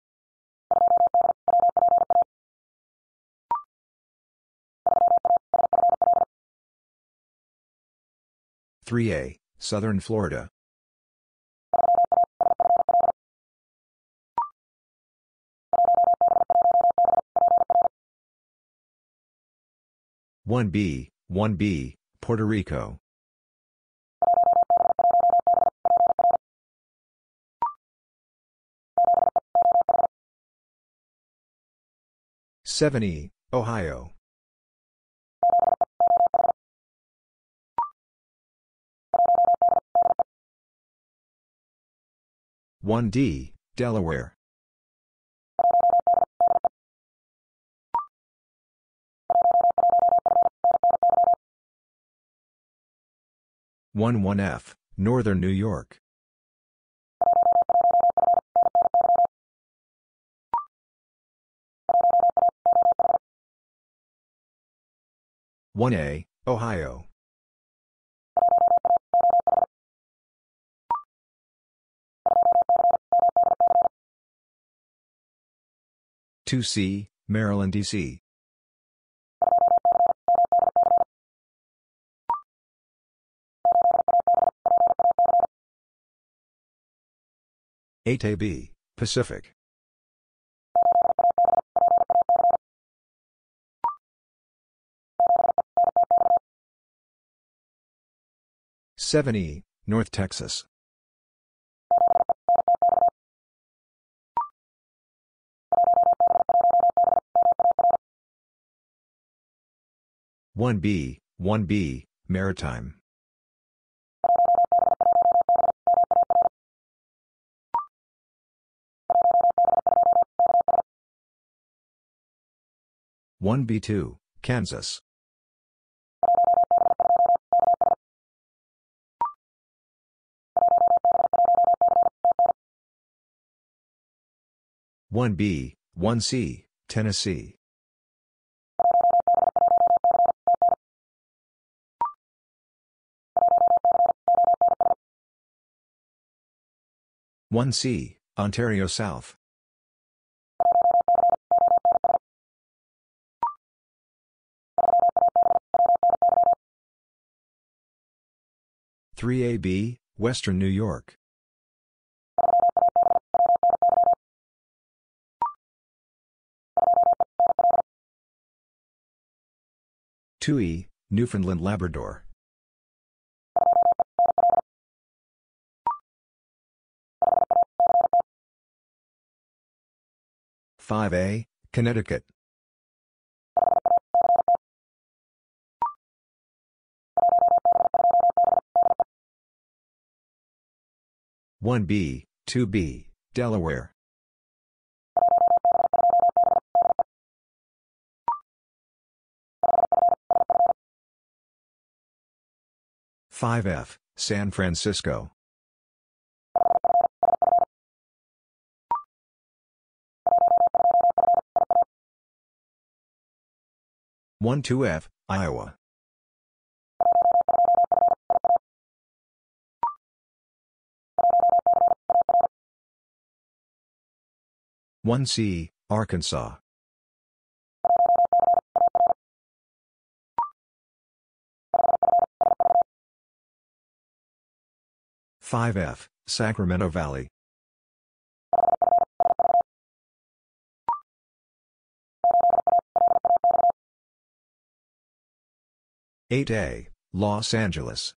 3A, Southern Florida. 1B, 1B, Puerto Rico. 7E, Ohio. 1D, Delaware. 11F, Northern New York. 1A, Ohio. 2C, Maryland, D.C. 8AB, Pacific. 7E, North Texas. 1B, Maritime. 1B2, Kansas. 1C, Tennessee. 1C, Ontario South. 3AB, Western New York. 2E, Newfoundland Labrador. 5A, Connecticut. 1B, 2B, Delaware. 5F, San Francisco. 12F, Iowa. 1C, Arkansas. 5F, Sacramento Valley. 8A, Los Angeles.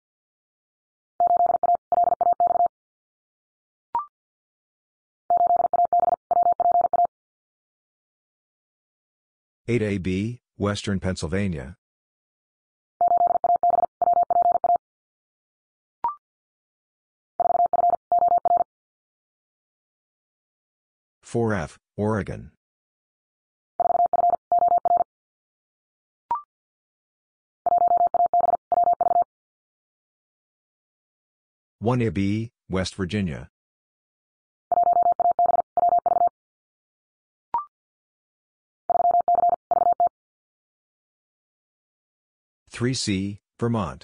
8AB, Western Pennsylvania. 4F, Oregon. 1AB, West Virginia. 3C, Vermont.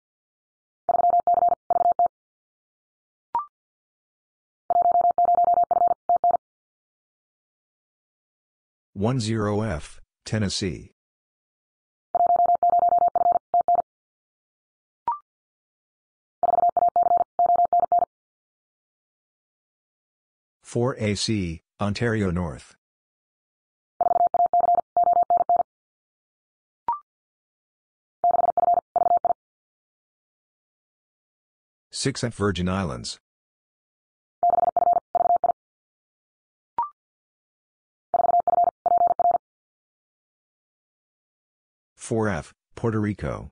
10F, Tennessee. 4AC, Ontario North. 6F, Virgin Islands. 4F, Puerto Rico.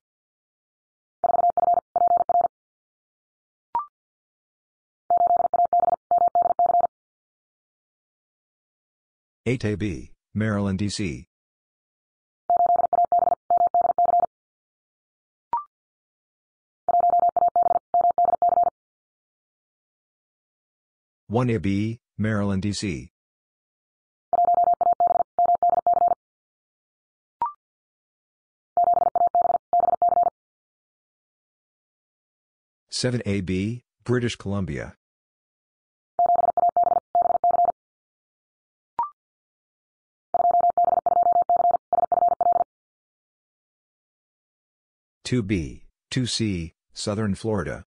8AB, Maryland, D.C. 1AB, Maryland, D.C. 7AB, British Columbia. 2B, 2C, Southern Florida.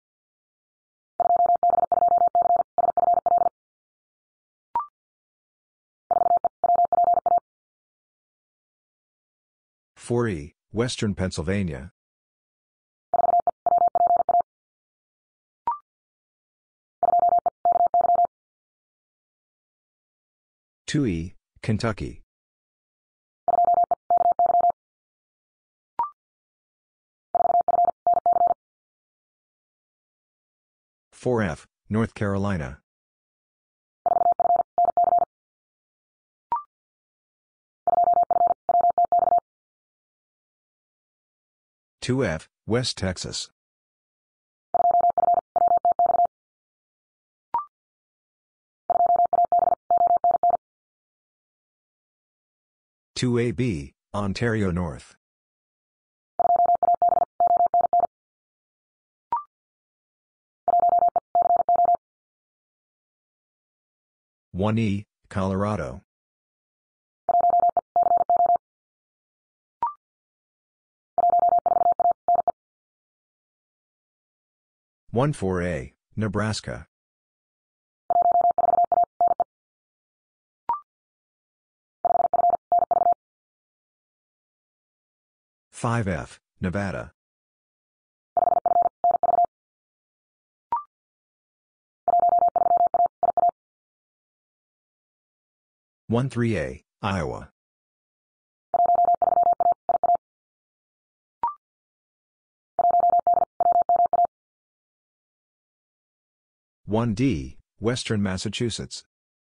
4E, Western Pennsylvania. 2E, Kentucky. 4F, North Carolina. 2F, West Texas. 2AB, Ontario North. 1E, Colorado. 14A, Nebraska. 5F, Nevada. 13A, Iowa. 1D, Western Massachusetts.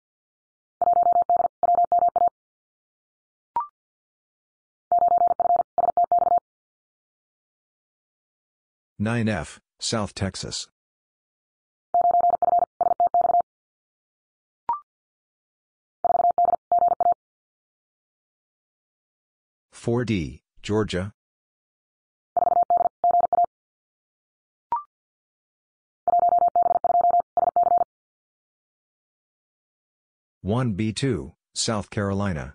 9F, South Texas. 4D, Georgia. 1B2, South Carolina.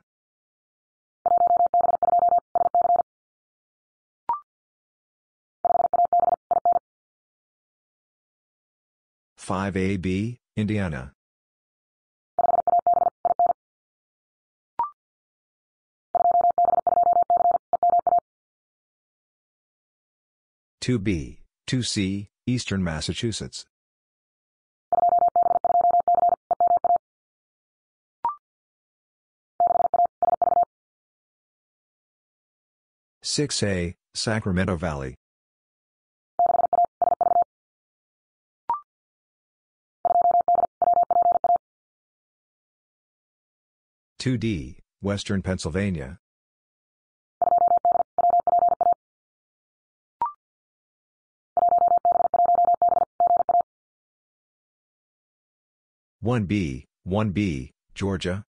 5AB, Indiana. 2B, 2C, Eastern Massachusetts. 6A, Sacramento Valley. 2D, Western Pennsylvania. 1B, Georgia.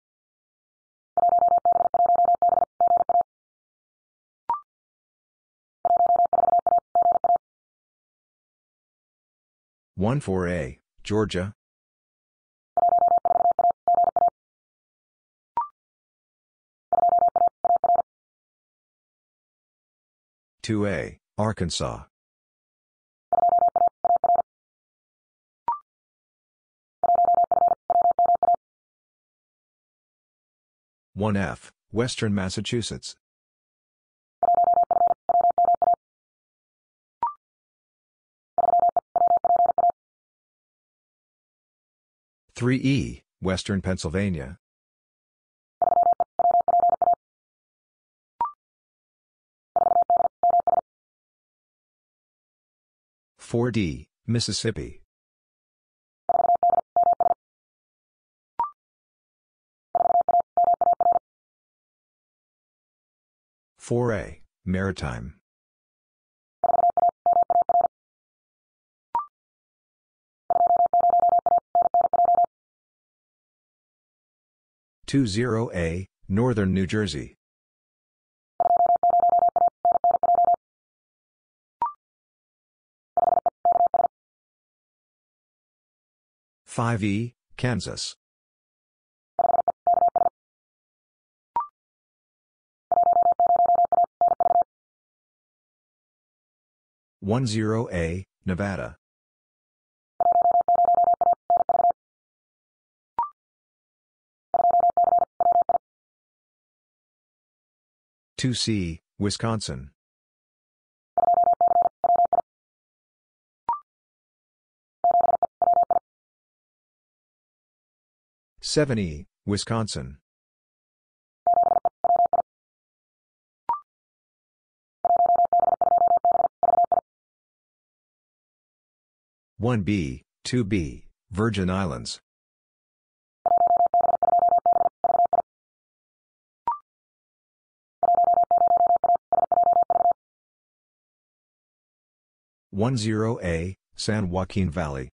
14A, Georgia. 2A, Arkansas. 1F, Western Massachusetts. 3E, Western Pennsylvania. 4D, Mississippi. 4A, Maritime. 20A, Northern New Jersey. 5E, Kansas. 10A, Nevada. 2C, Wisconsin. 7E, Wisconsin. 1B, 2B, Virgin Islands. 10A, San Joaquin Valley.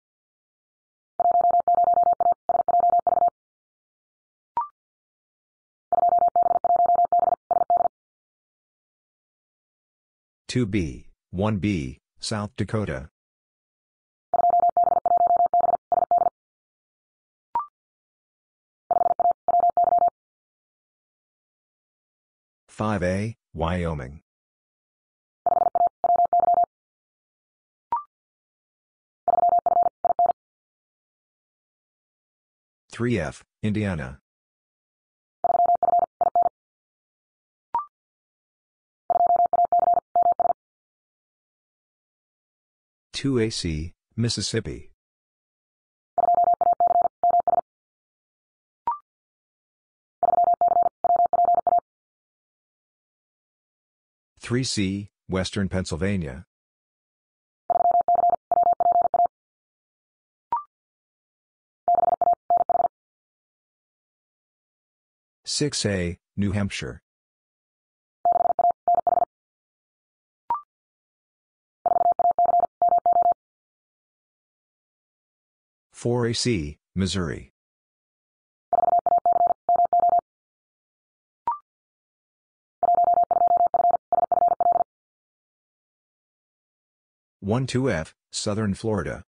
2B, 1B, South Dakota. 5A, Wyoming. 3F, Indiana. 2AC, Mississippi. 3C, Western Pennsylvania. 6A, New Hampshire. 4AC, Missouri. 12F, Southern Florida.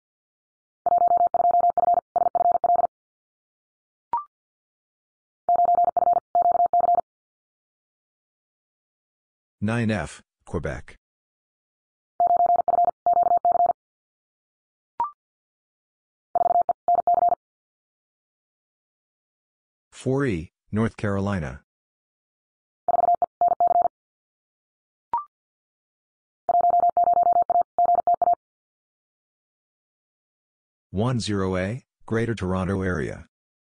9F, Quebec. 4E, North Carolina. 10A, Greater Toronto Area.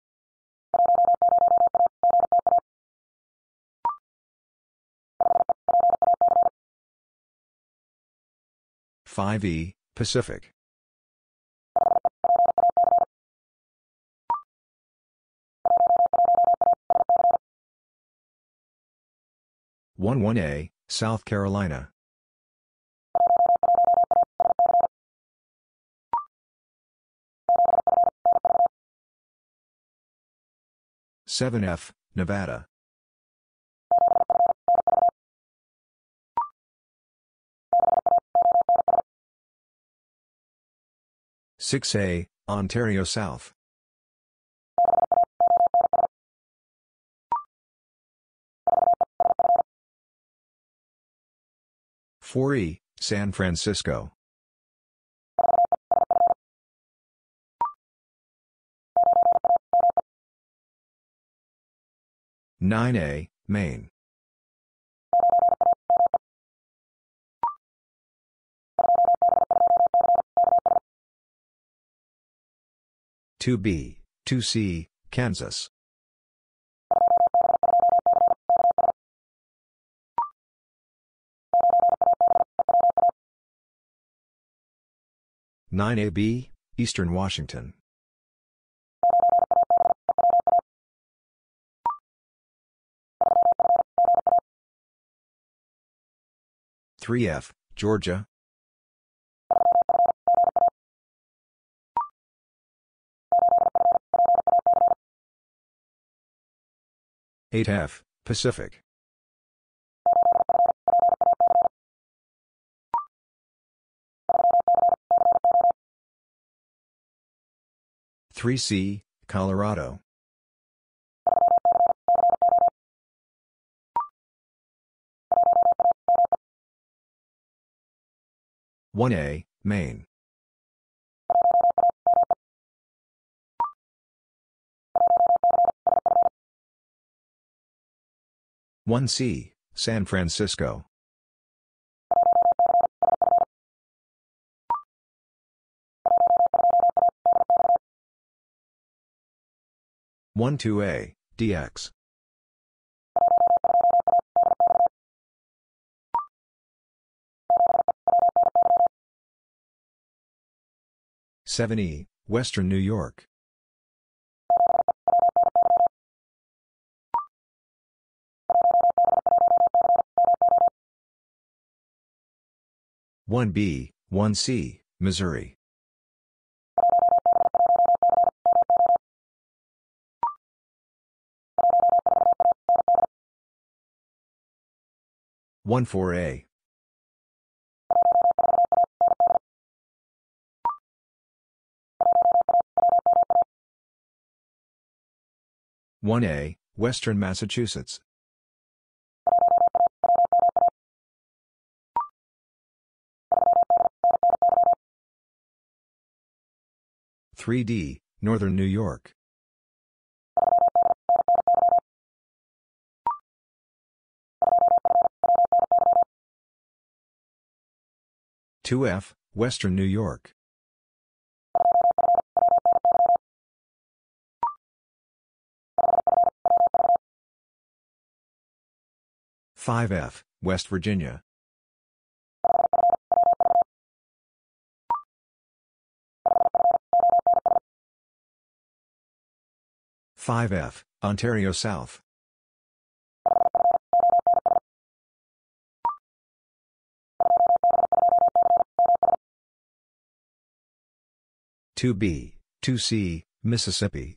5E, Pacific. 11A, South Carolina. 7F, Nevada. 6A, Ontario South. 4E, San Francisco. 9A, Maine. 2B, 2C, Kansas. 9AB, Eastern Washington. 3F, Georgia. 8F, Pacific. 3C, Colorado. 1A, Maine. 1C, San Francisco. 12A, DX. 7E, Western New York. 1B, 1C, Missouri. 14A. 1A, Western Massachusetts. 3D, Northern New York. 2F, Western New York. 5F, West Virginia. 5F, Ontario South. 2B, 2C, Mississippi.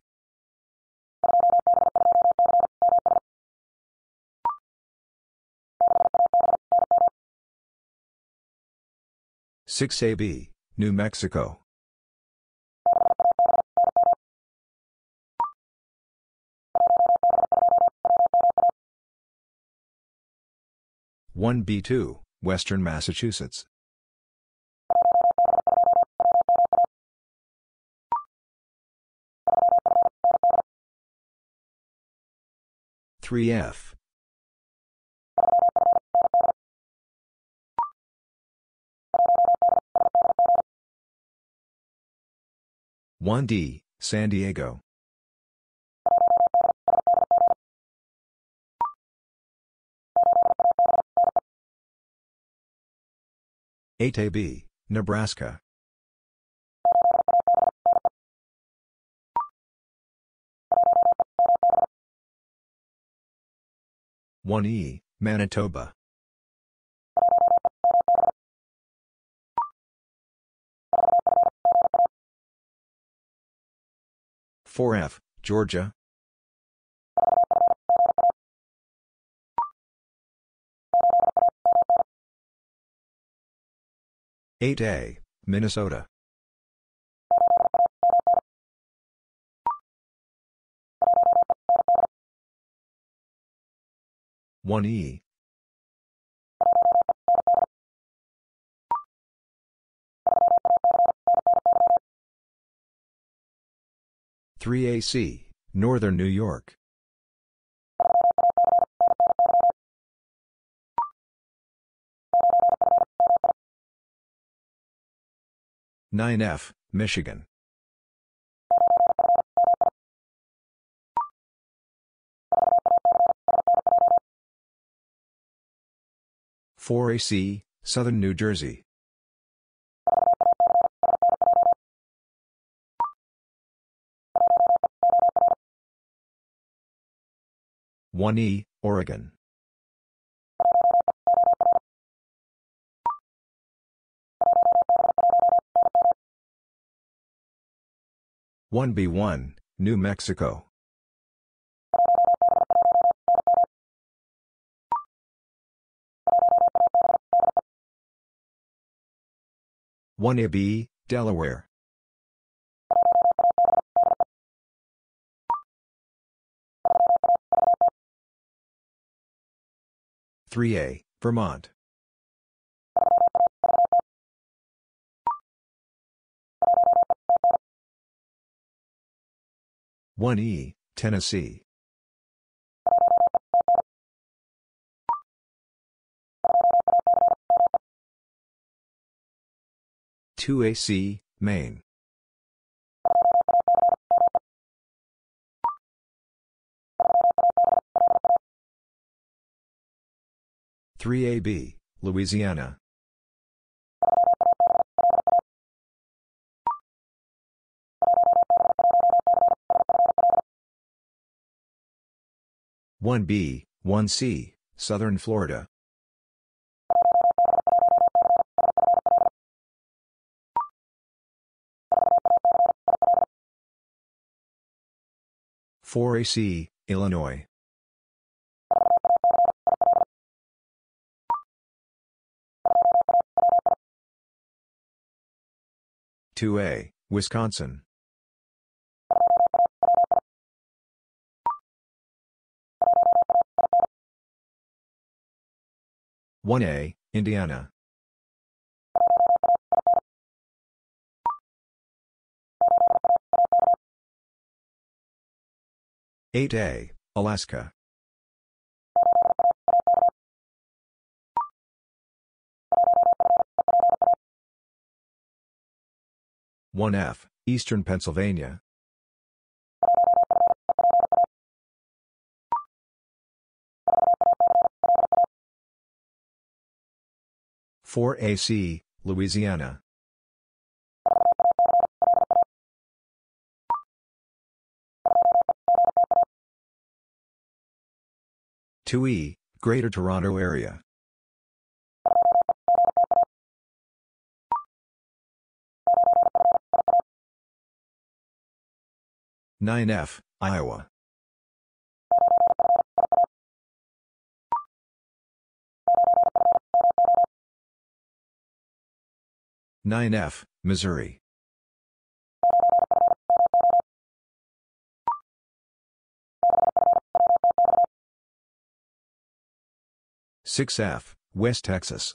6AB, New Mexico. 1B2, Western Massachusetts. 3F. 1D, San Diego. 8AB, Nebraska. 1E, Manitoba. 4F, Georgia. 8A, Minnesota. 1E. 3AC, Northern New York. 9F, Michigan. 4AC, Southern New Jersey. 1E, Oregon. 1B1, New Mexico. 1AB, Delaware. 3A, Vermont. 1E, Tennessee. 2AC, Maine. 3AB, Louisiana. 1B, 1C, Southern Florida. 4AC, Illinois. 2A, Wisconsin. 1A, Indiana. 8A, Alaska. 1F, Eastern Pennsylvania. 4AC, Louisiana. 2E, Greater Toronto Area. 9F, Iowa. 9F, Missouri. 6F, West Texas.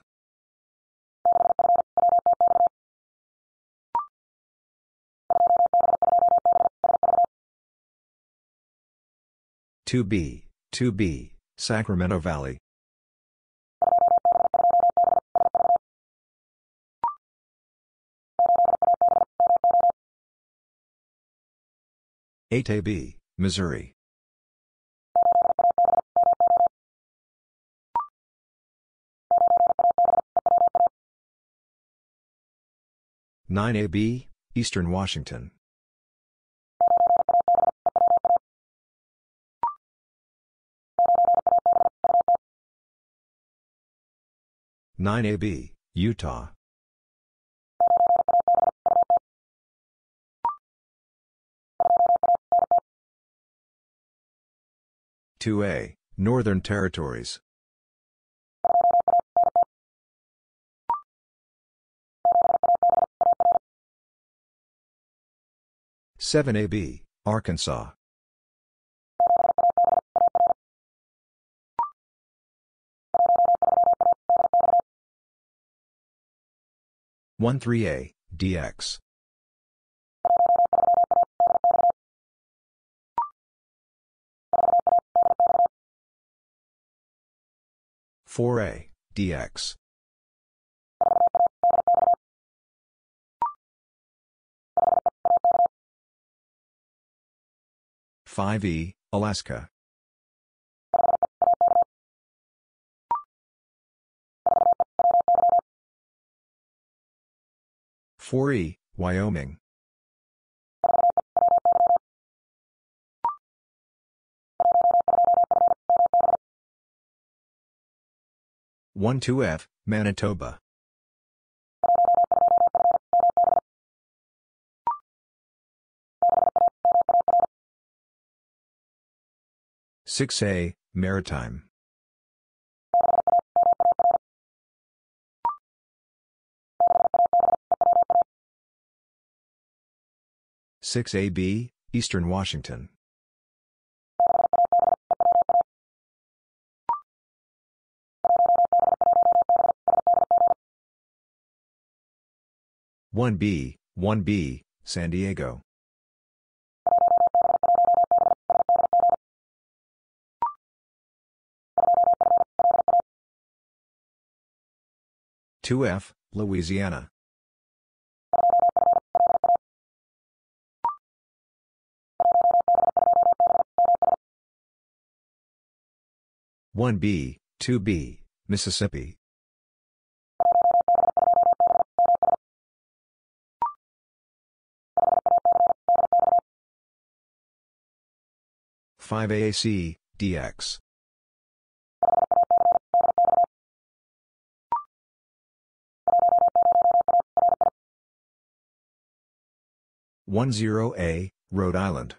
2B, Sacramento Valley. 8AB, Missouri. 9AB, Eastern Washington. 9AB, Utah. 2A, Northern Territories. 7AB, Arkansas. 13A, DX. 4A, DX. 5E, Alaska. 4E, Wyoming. 12F, Manitoba. 6A, Maritime. 6AB, Eastern Washington. 1B, San Diego. 2F, Louisiana. 1B, 2B, Mississippi. 5AAC, dx. 10A, Rhode Island.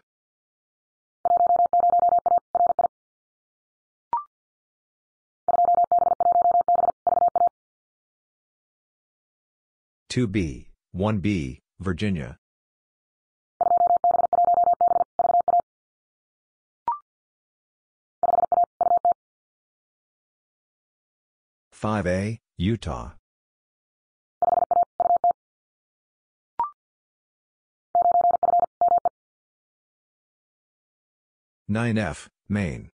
2B, 1B, Virginia. 5A, Utah. 9F, Maine.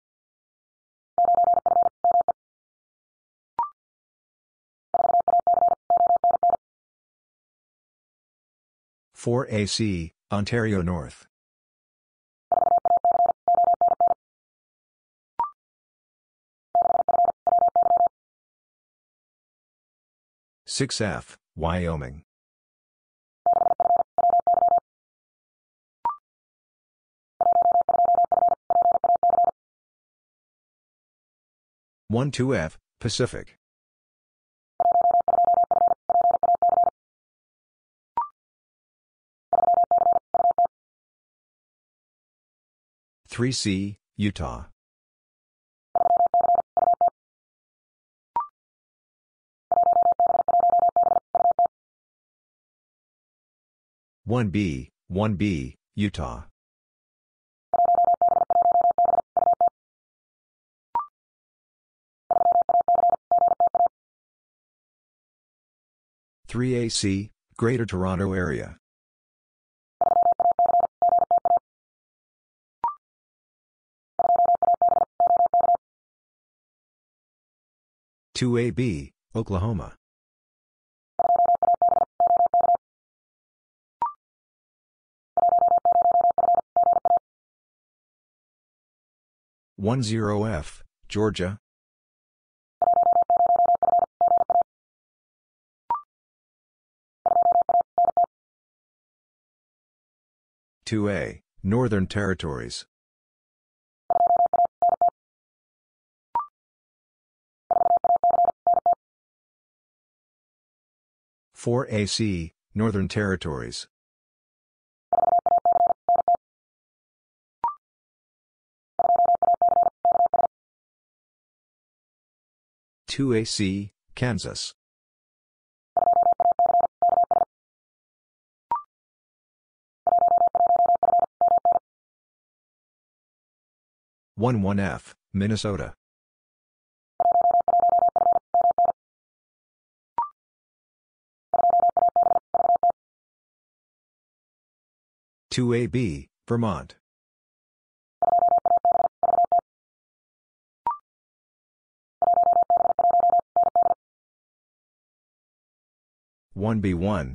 4AC, Ontario North. 6F, Wyoming. 12F, Pacific. 3C, Utah. 1B, Utah. 3AC, Greater Toronto Area. 2AB, Oklahoma. 10F, Georgia. 2A, Northern Territories. 4AC, Northern Territories. 2AC, Kansas. 11F, Minnesota. 2AB, Vermont. 1B1.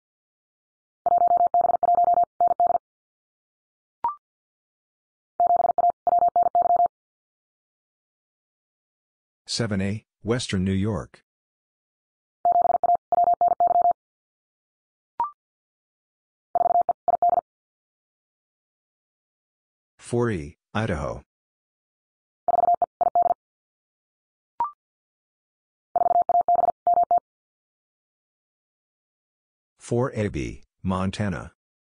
7A, Western New York. 4E, Idaho. 4AB, Montana.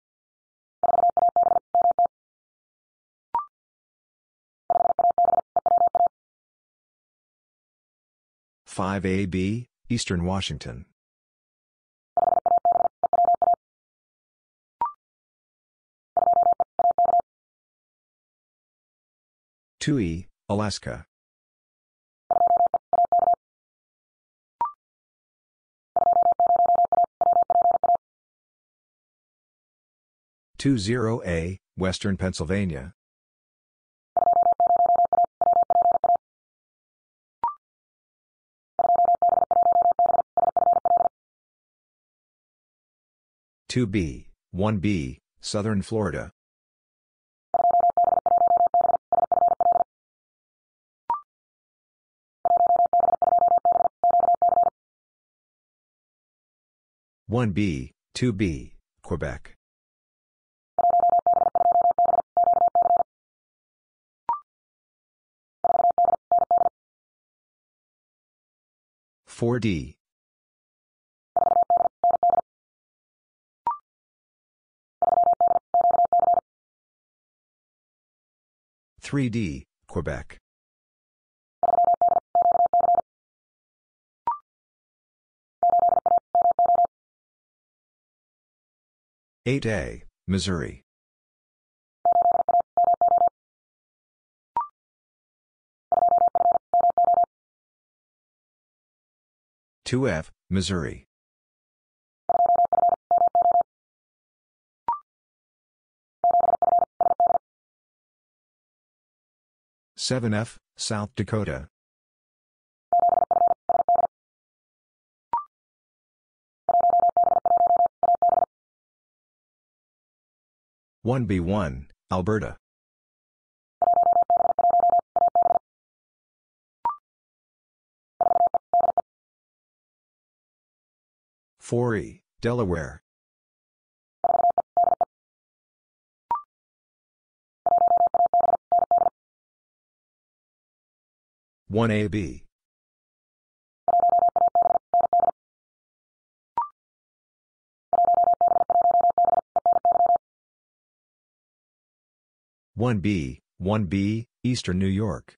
5AB, Eastern Washington. 2E, Alaska. 20A, Western Pennsylvania. 2B, 1B, Southern Florida. 1B, 2B, Quebec. 4D. 3D, Quebec. 8A, Missouri. 2F, Missouri. 7F, South Dakota. 1B1, Alberta. 4E, Delaware. 1AB. 1B, Eastern New York.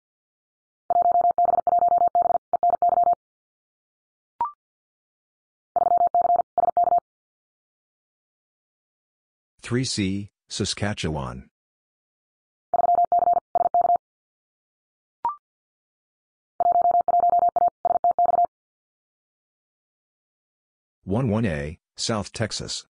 3C, Saskatchewan. 11A, South Texas.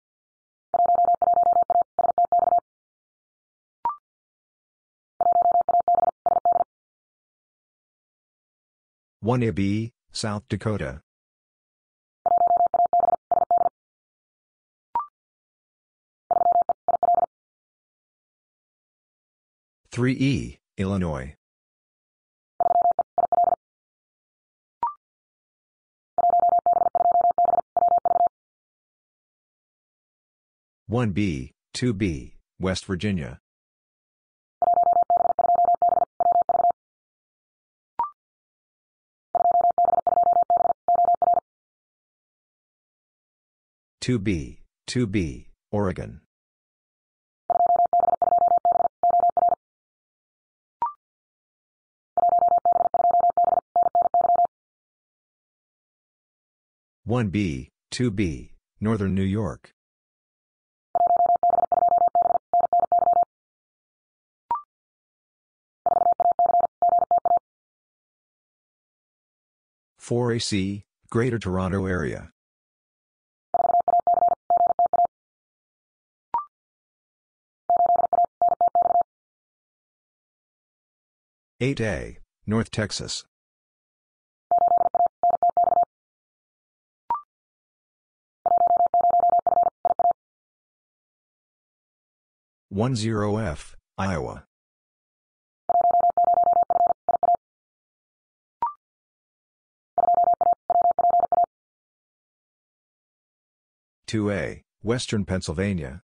1AB, South Dakota. 3E, Illinois. 1B, 2B, West Virginia. 2B, Oregon. 1B, 2B, Northern New York. 4AC, Greater Toronto Area. 8A, North Texas. 10F, Iowa. 2A, Western Pennsylvania.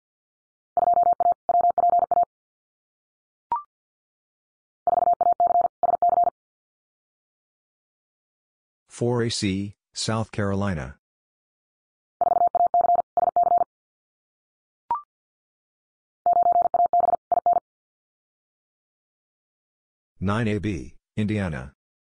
4AC, South Carolina. 9AB, Indiana.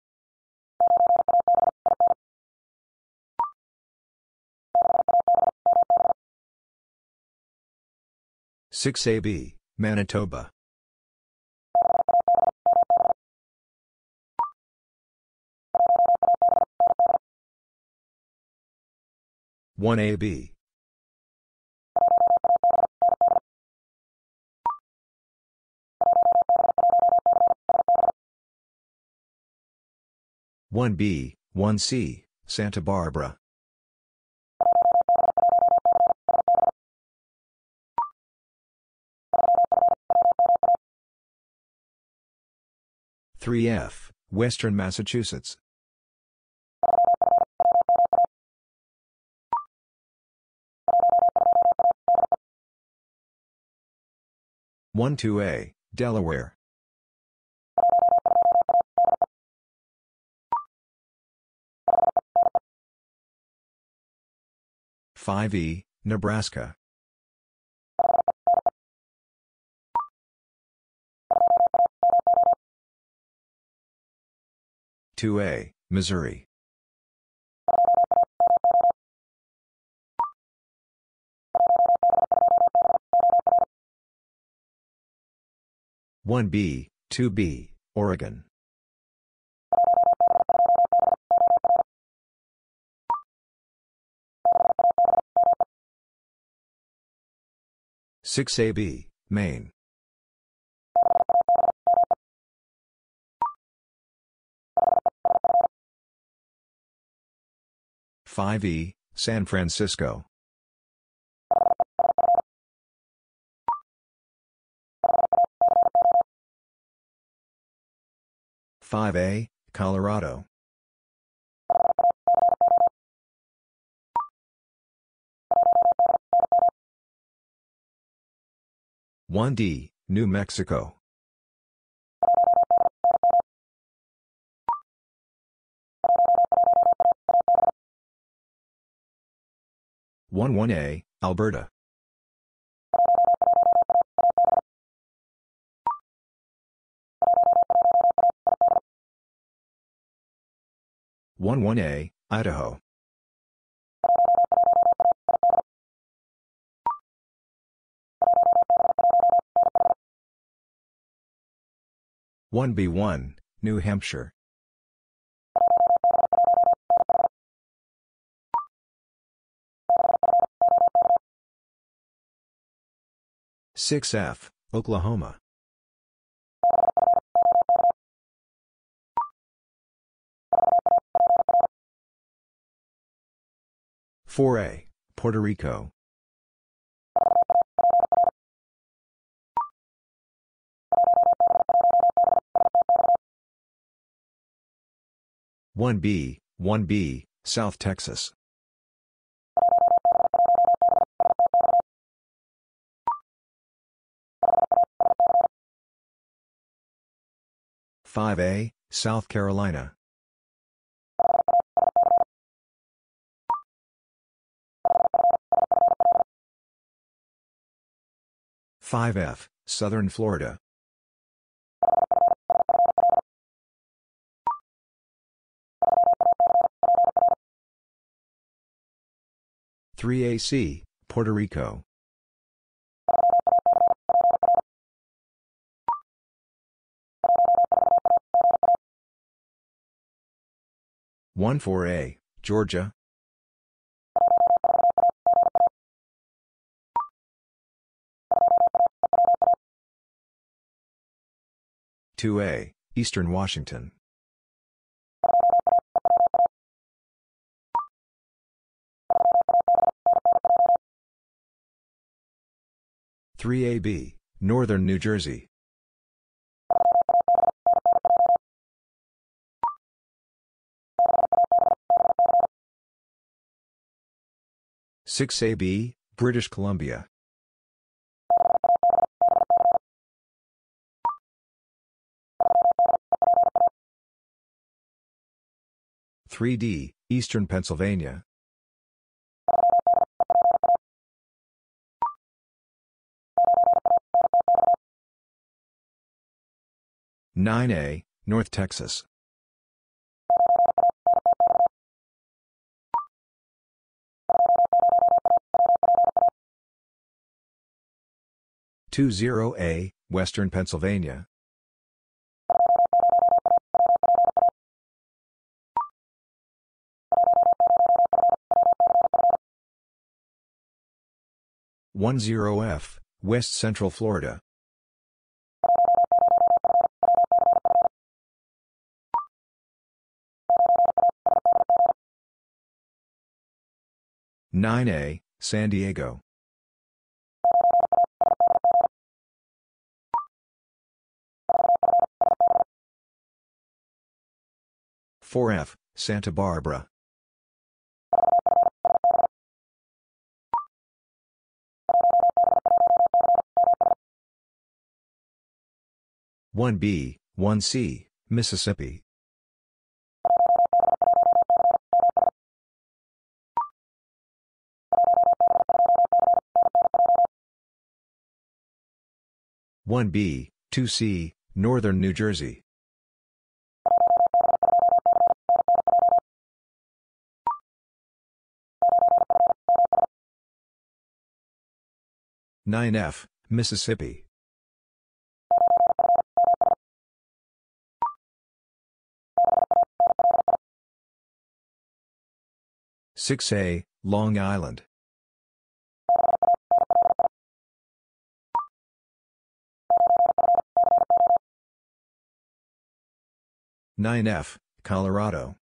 6AB, Manitoba. 1AB. 1B, 1C, Santa Barbara. 3F, Western Massachusetts. 12A, Delaware. 5E, Nebraska. 2A, Missouri. 1B, 2B, Oregon. 6AB, Maine. 5E, San Francisco. 5A, Colorado. 1D, New Mexico. 11A, Alberta. 11A, Idaho. 1B1, New Hampshire. 6F, Oklahoma. 4A, Puerto Rico. 1B, South Texas. 5A, South Carolina. 5F, Southern Florida. 3AC, Puerto Rico. 14A, Georgia. 2A, Eastern Washington. 3AB, Northern New Jersey. 6AB, British Columbia. 3D, Eastern Pennsylvania. 9A, North Texas. 20A, Western Pennsylvania. 10F, West Central Florida. 9A, San Diego. 4F, Santa Barbara. 1B, 1C, Mississippi. 1B, 2C, Northern New Jersey. 9F, Mississippi. 6A, Long Island. 9F, Colorado.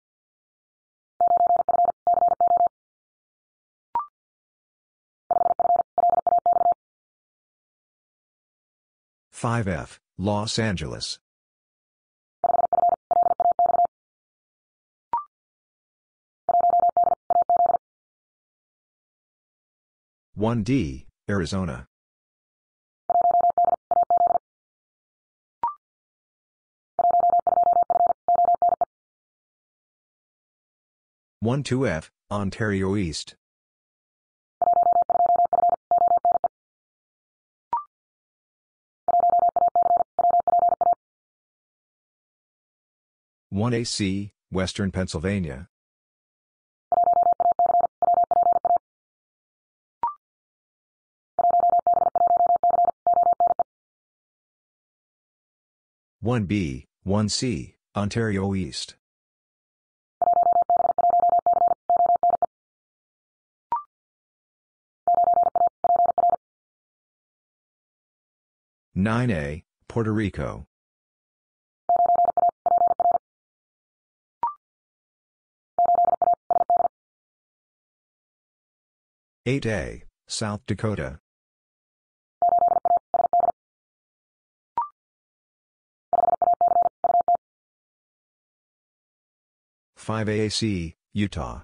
5F, Los Angeles. 1D, Arizona. 12F, Ontario East. 1AC, Western Pennsylvania. 1B, 1C, Ontario East. 9A, Puerto Rico. 8A, South Dakota. 5AAC, Utah.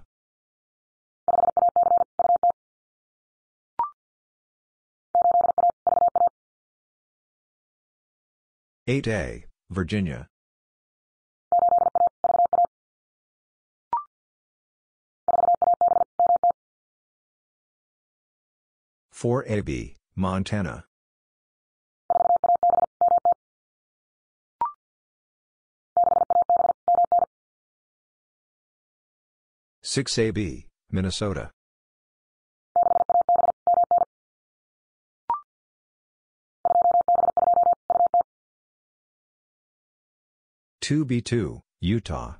8A, Virginia. 4AB, Montana. 6AB, Minnesota. 2B2, Utah.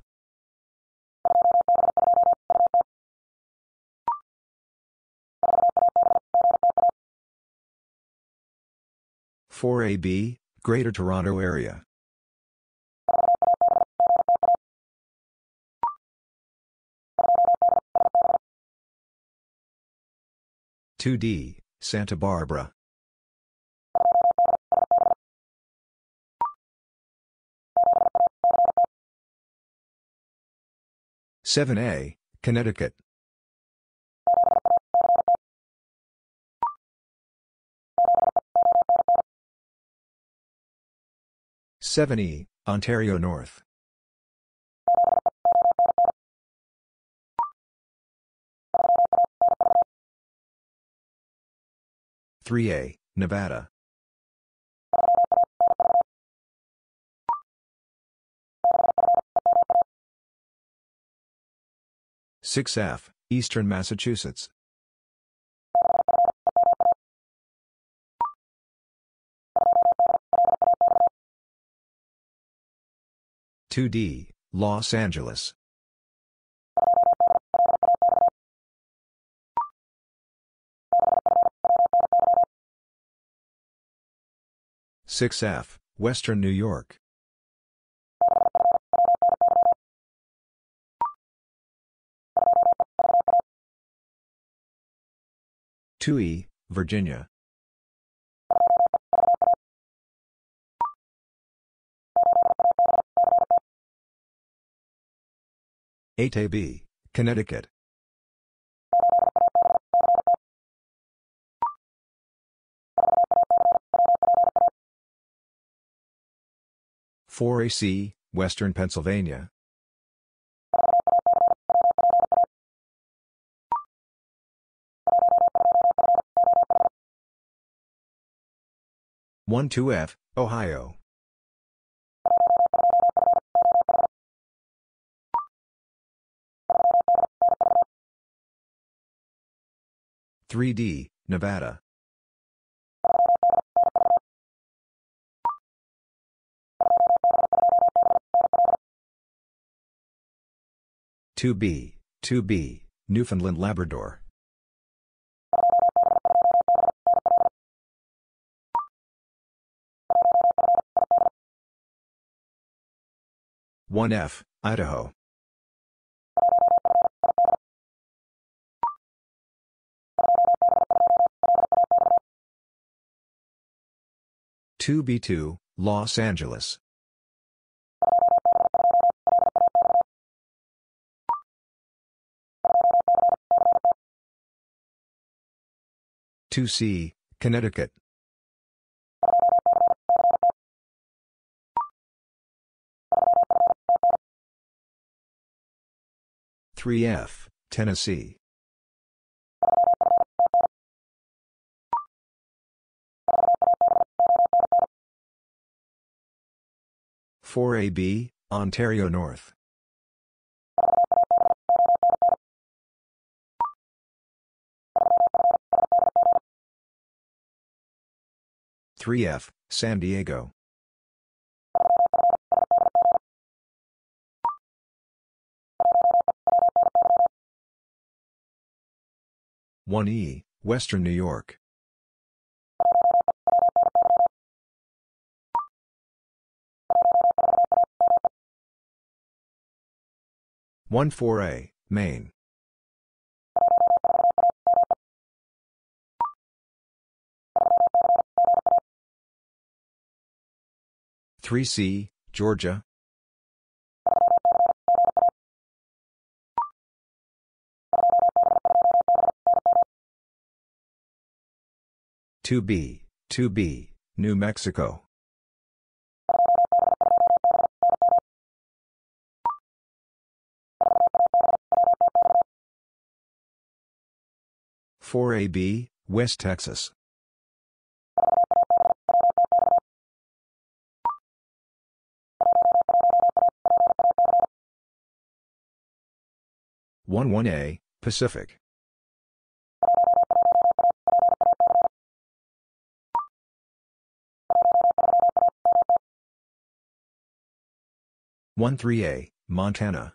4AB, Greater Toronto Area. 2D, Santa Barbara. 7A, Connecticut. 7E, Ontario North. 3A, Nevada. 6F, Eastern Massachusetts. 2D, Los Angeles. 6F, Western New York. 2E, Virginia. 8AB, Connecticut. 4AC, Western Pennsylvania. 12F, Ohio. 3D, Nevada. 2B, Newfoundland Labrador. 1F, Idaho. 2B2, Los Angeles. 2C, Connecticut. 3F, Tennessee. 4AB, Ontario North. 3F, San Diego. 1E, Western New York. 14A, Maine. 3C, Georgia. 2B, New Mexico. 4AB, West Texas. 11A, Pacific. 13A, Montana.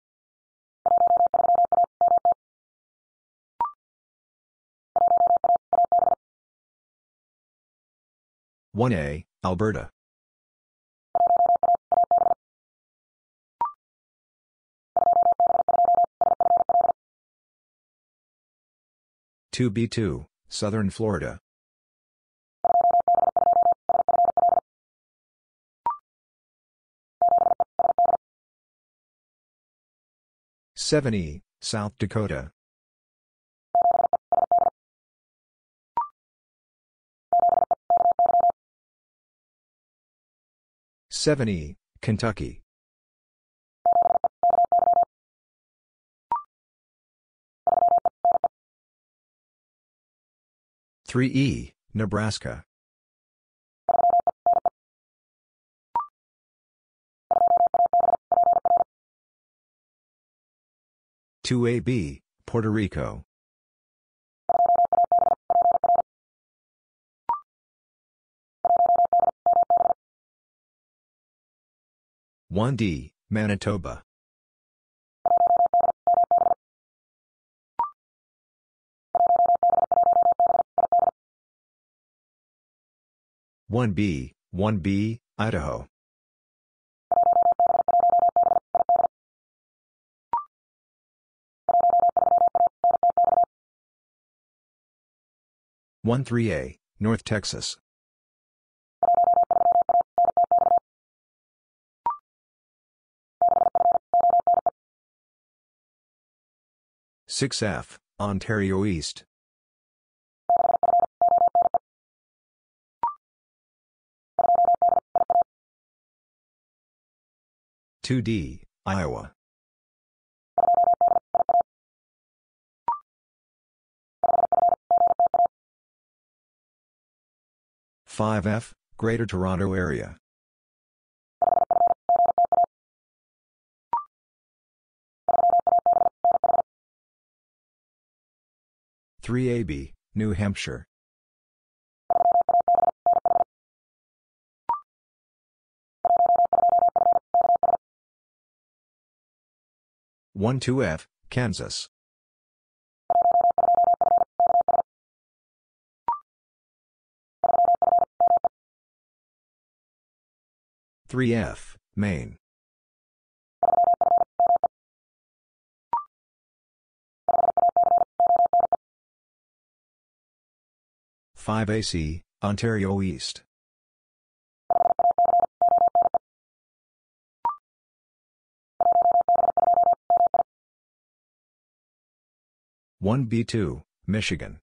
1A, Alberta. 2B2, Southern Florida. 7E, South Dakota. 7E, Kentucky. 3E, Nebraska. 2AB, Puerto Rico. 1D, Manitoba. 1B, Idaho. 13A, North Texas. 6F, Ontario East. 2D, Iowa. 5F, Greater Toronto Area. 3AB, New Hampshire. 12F, Kansas. 3F, Maine. 5AC, Ontario East. 1B2, Michigan.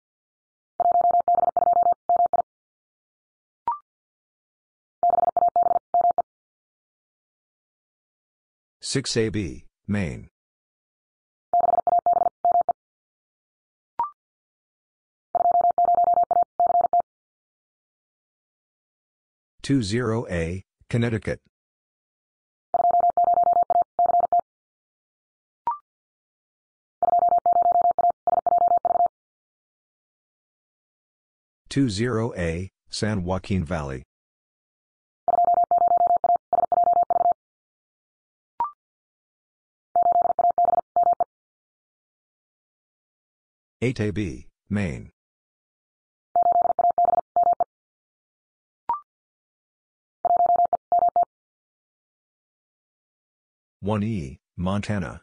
6AB, Maine. 20A, Connecticut. 20A, San Joaquin Valley. 8AB, Maine. 1E, Montana.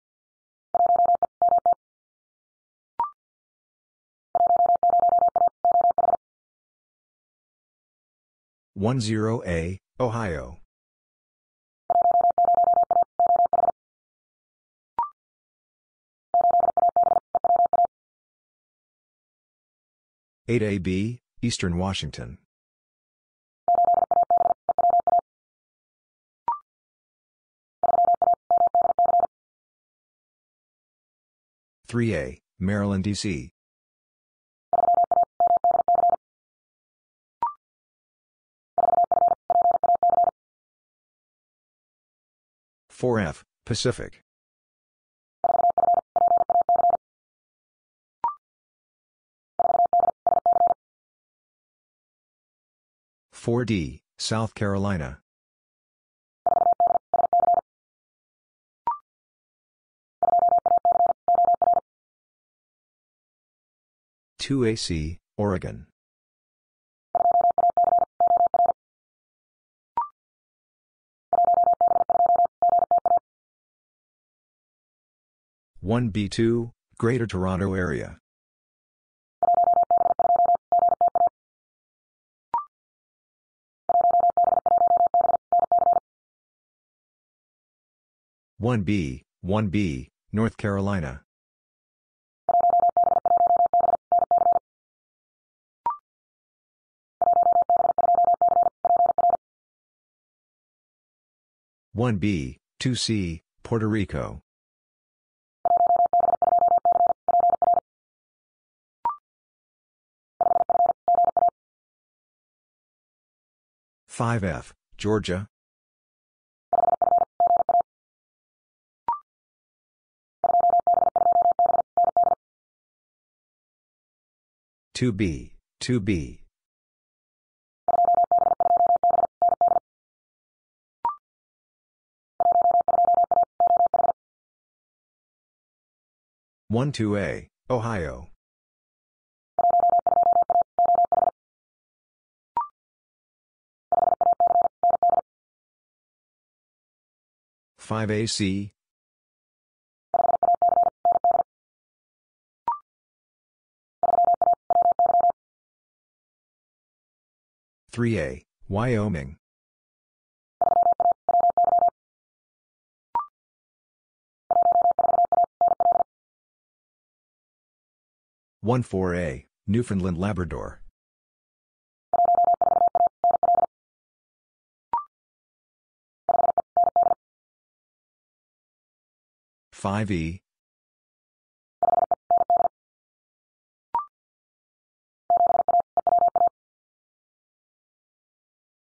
10A, Ohio. 8AB, Eastern Washington. 3A, Maryland, D.C. 4F, Pacific. 4D, South Carolina. 2AC, Oregon. 1B2, Greater Toronto Area. 1B, North Carolina. 1B, 2C, Puerto Rico. 5F, Georgia. 2B. 12A, Ohio. 5AC. Three A, Wyoming. 14A, Newfoundland Labrador. 5E.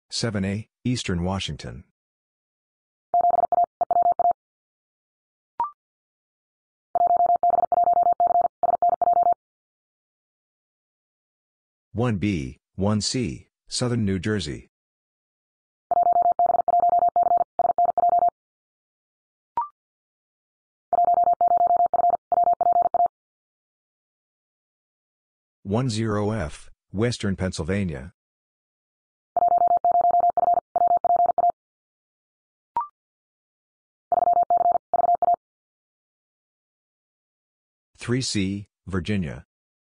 7A, Eastern Washington. 1B, 1C, Southern New Jersey. 10F, Western Pennsylvania. 3C, Virginia.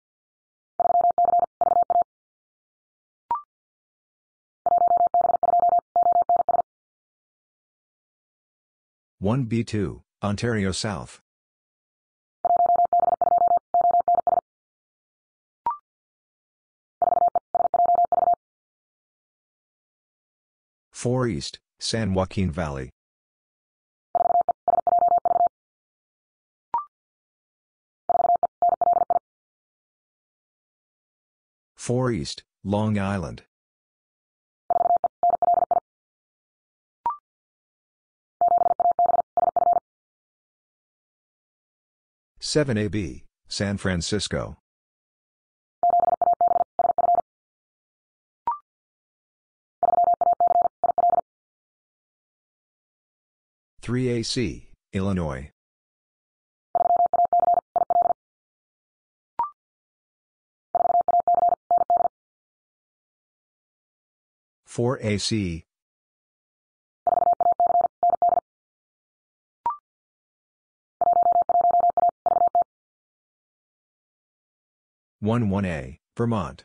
1B2, Ontario South. 4 East, San Joaquin Valley. 4 East, Long Island. 7AB, San Francisco. 3AC, Illinois. 4AC. 11A, Vermont.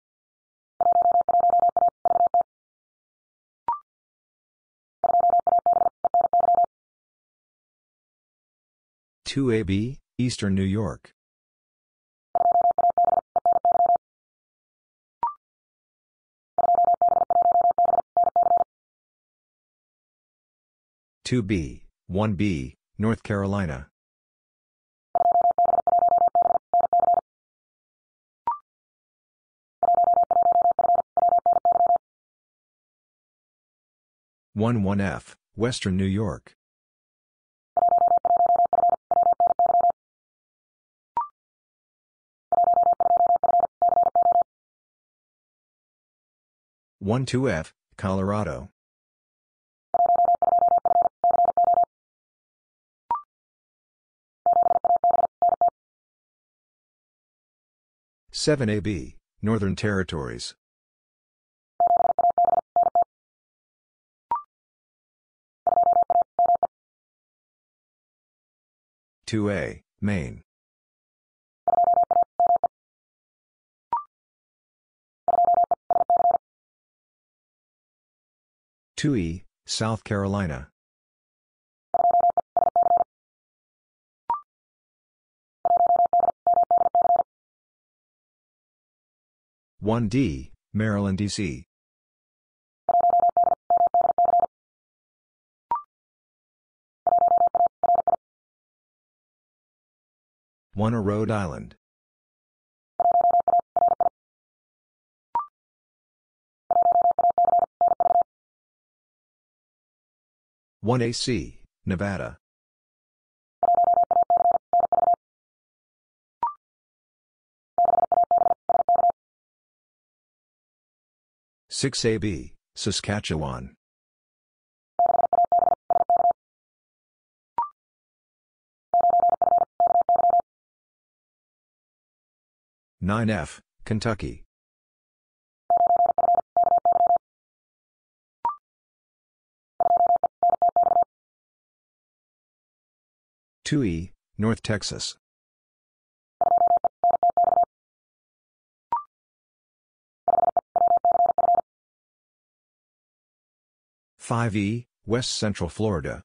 2AB, Eastern New York. 2B, 1B, North Carolina. 11F, Western New York. 12F, Colorado. 7AB, Northern Territories. 2A, Maine. 2E, South Carolina. 1D, Maryland, D.C. 1A, Rhode Island. 1AC, Nevada. 6AB, Saskatchewan. 9F, Kentucky. 2E, North Texas. 5E, West Central Florida.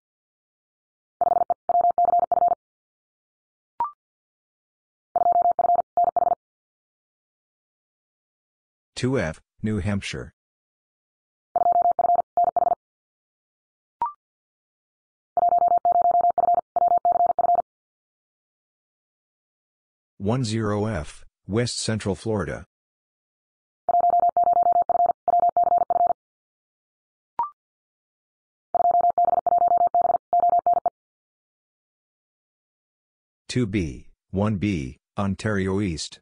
2F, New Hampshire. 10F, West Central Florida. 2B, 1B, Ontario East.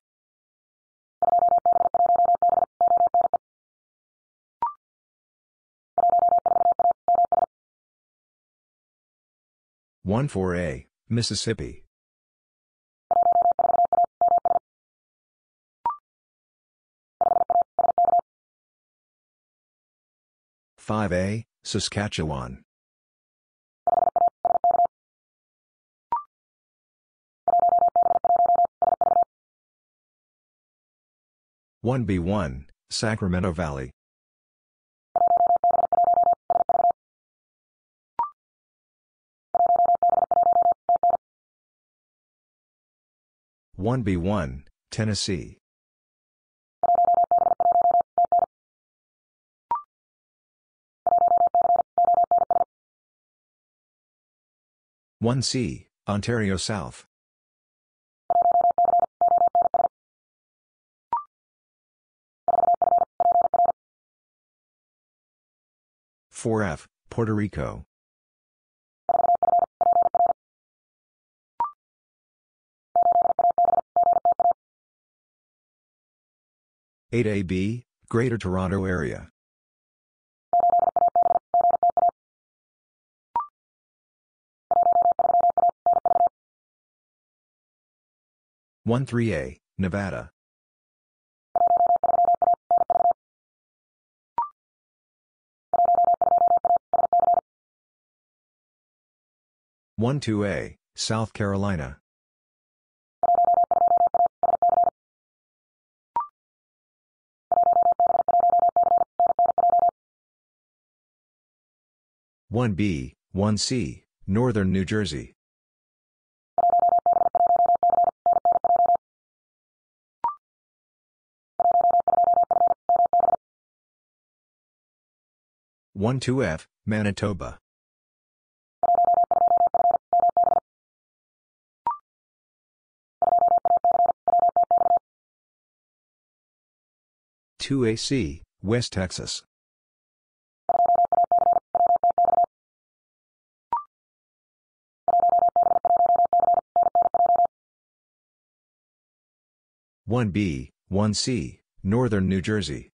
14A, Mississippi. 5A, Saskatchewan. 1B1, Sacramento Valley. 1B1, Tennessee. 1C, Ontario South. 4F, Puerto Rico. 8AB, Greater Toronto Area. 13A, Nevada. 12A, South Carolina. 1B, 1C, Northern New Jersey. 12F, Manitoba. 2AC, West Texas. 1B, 1C, Northern New Jersey.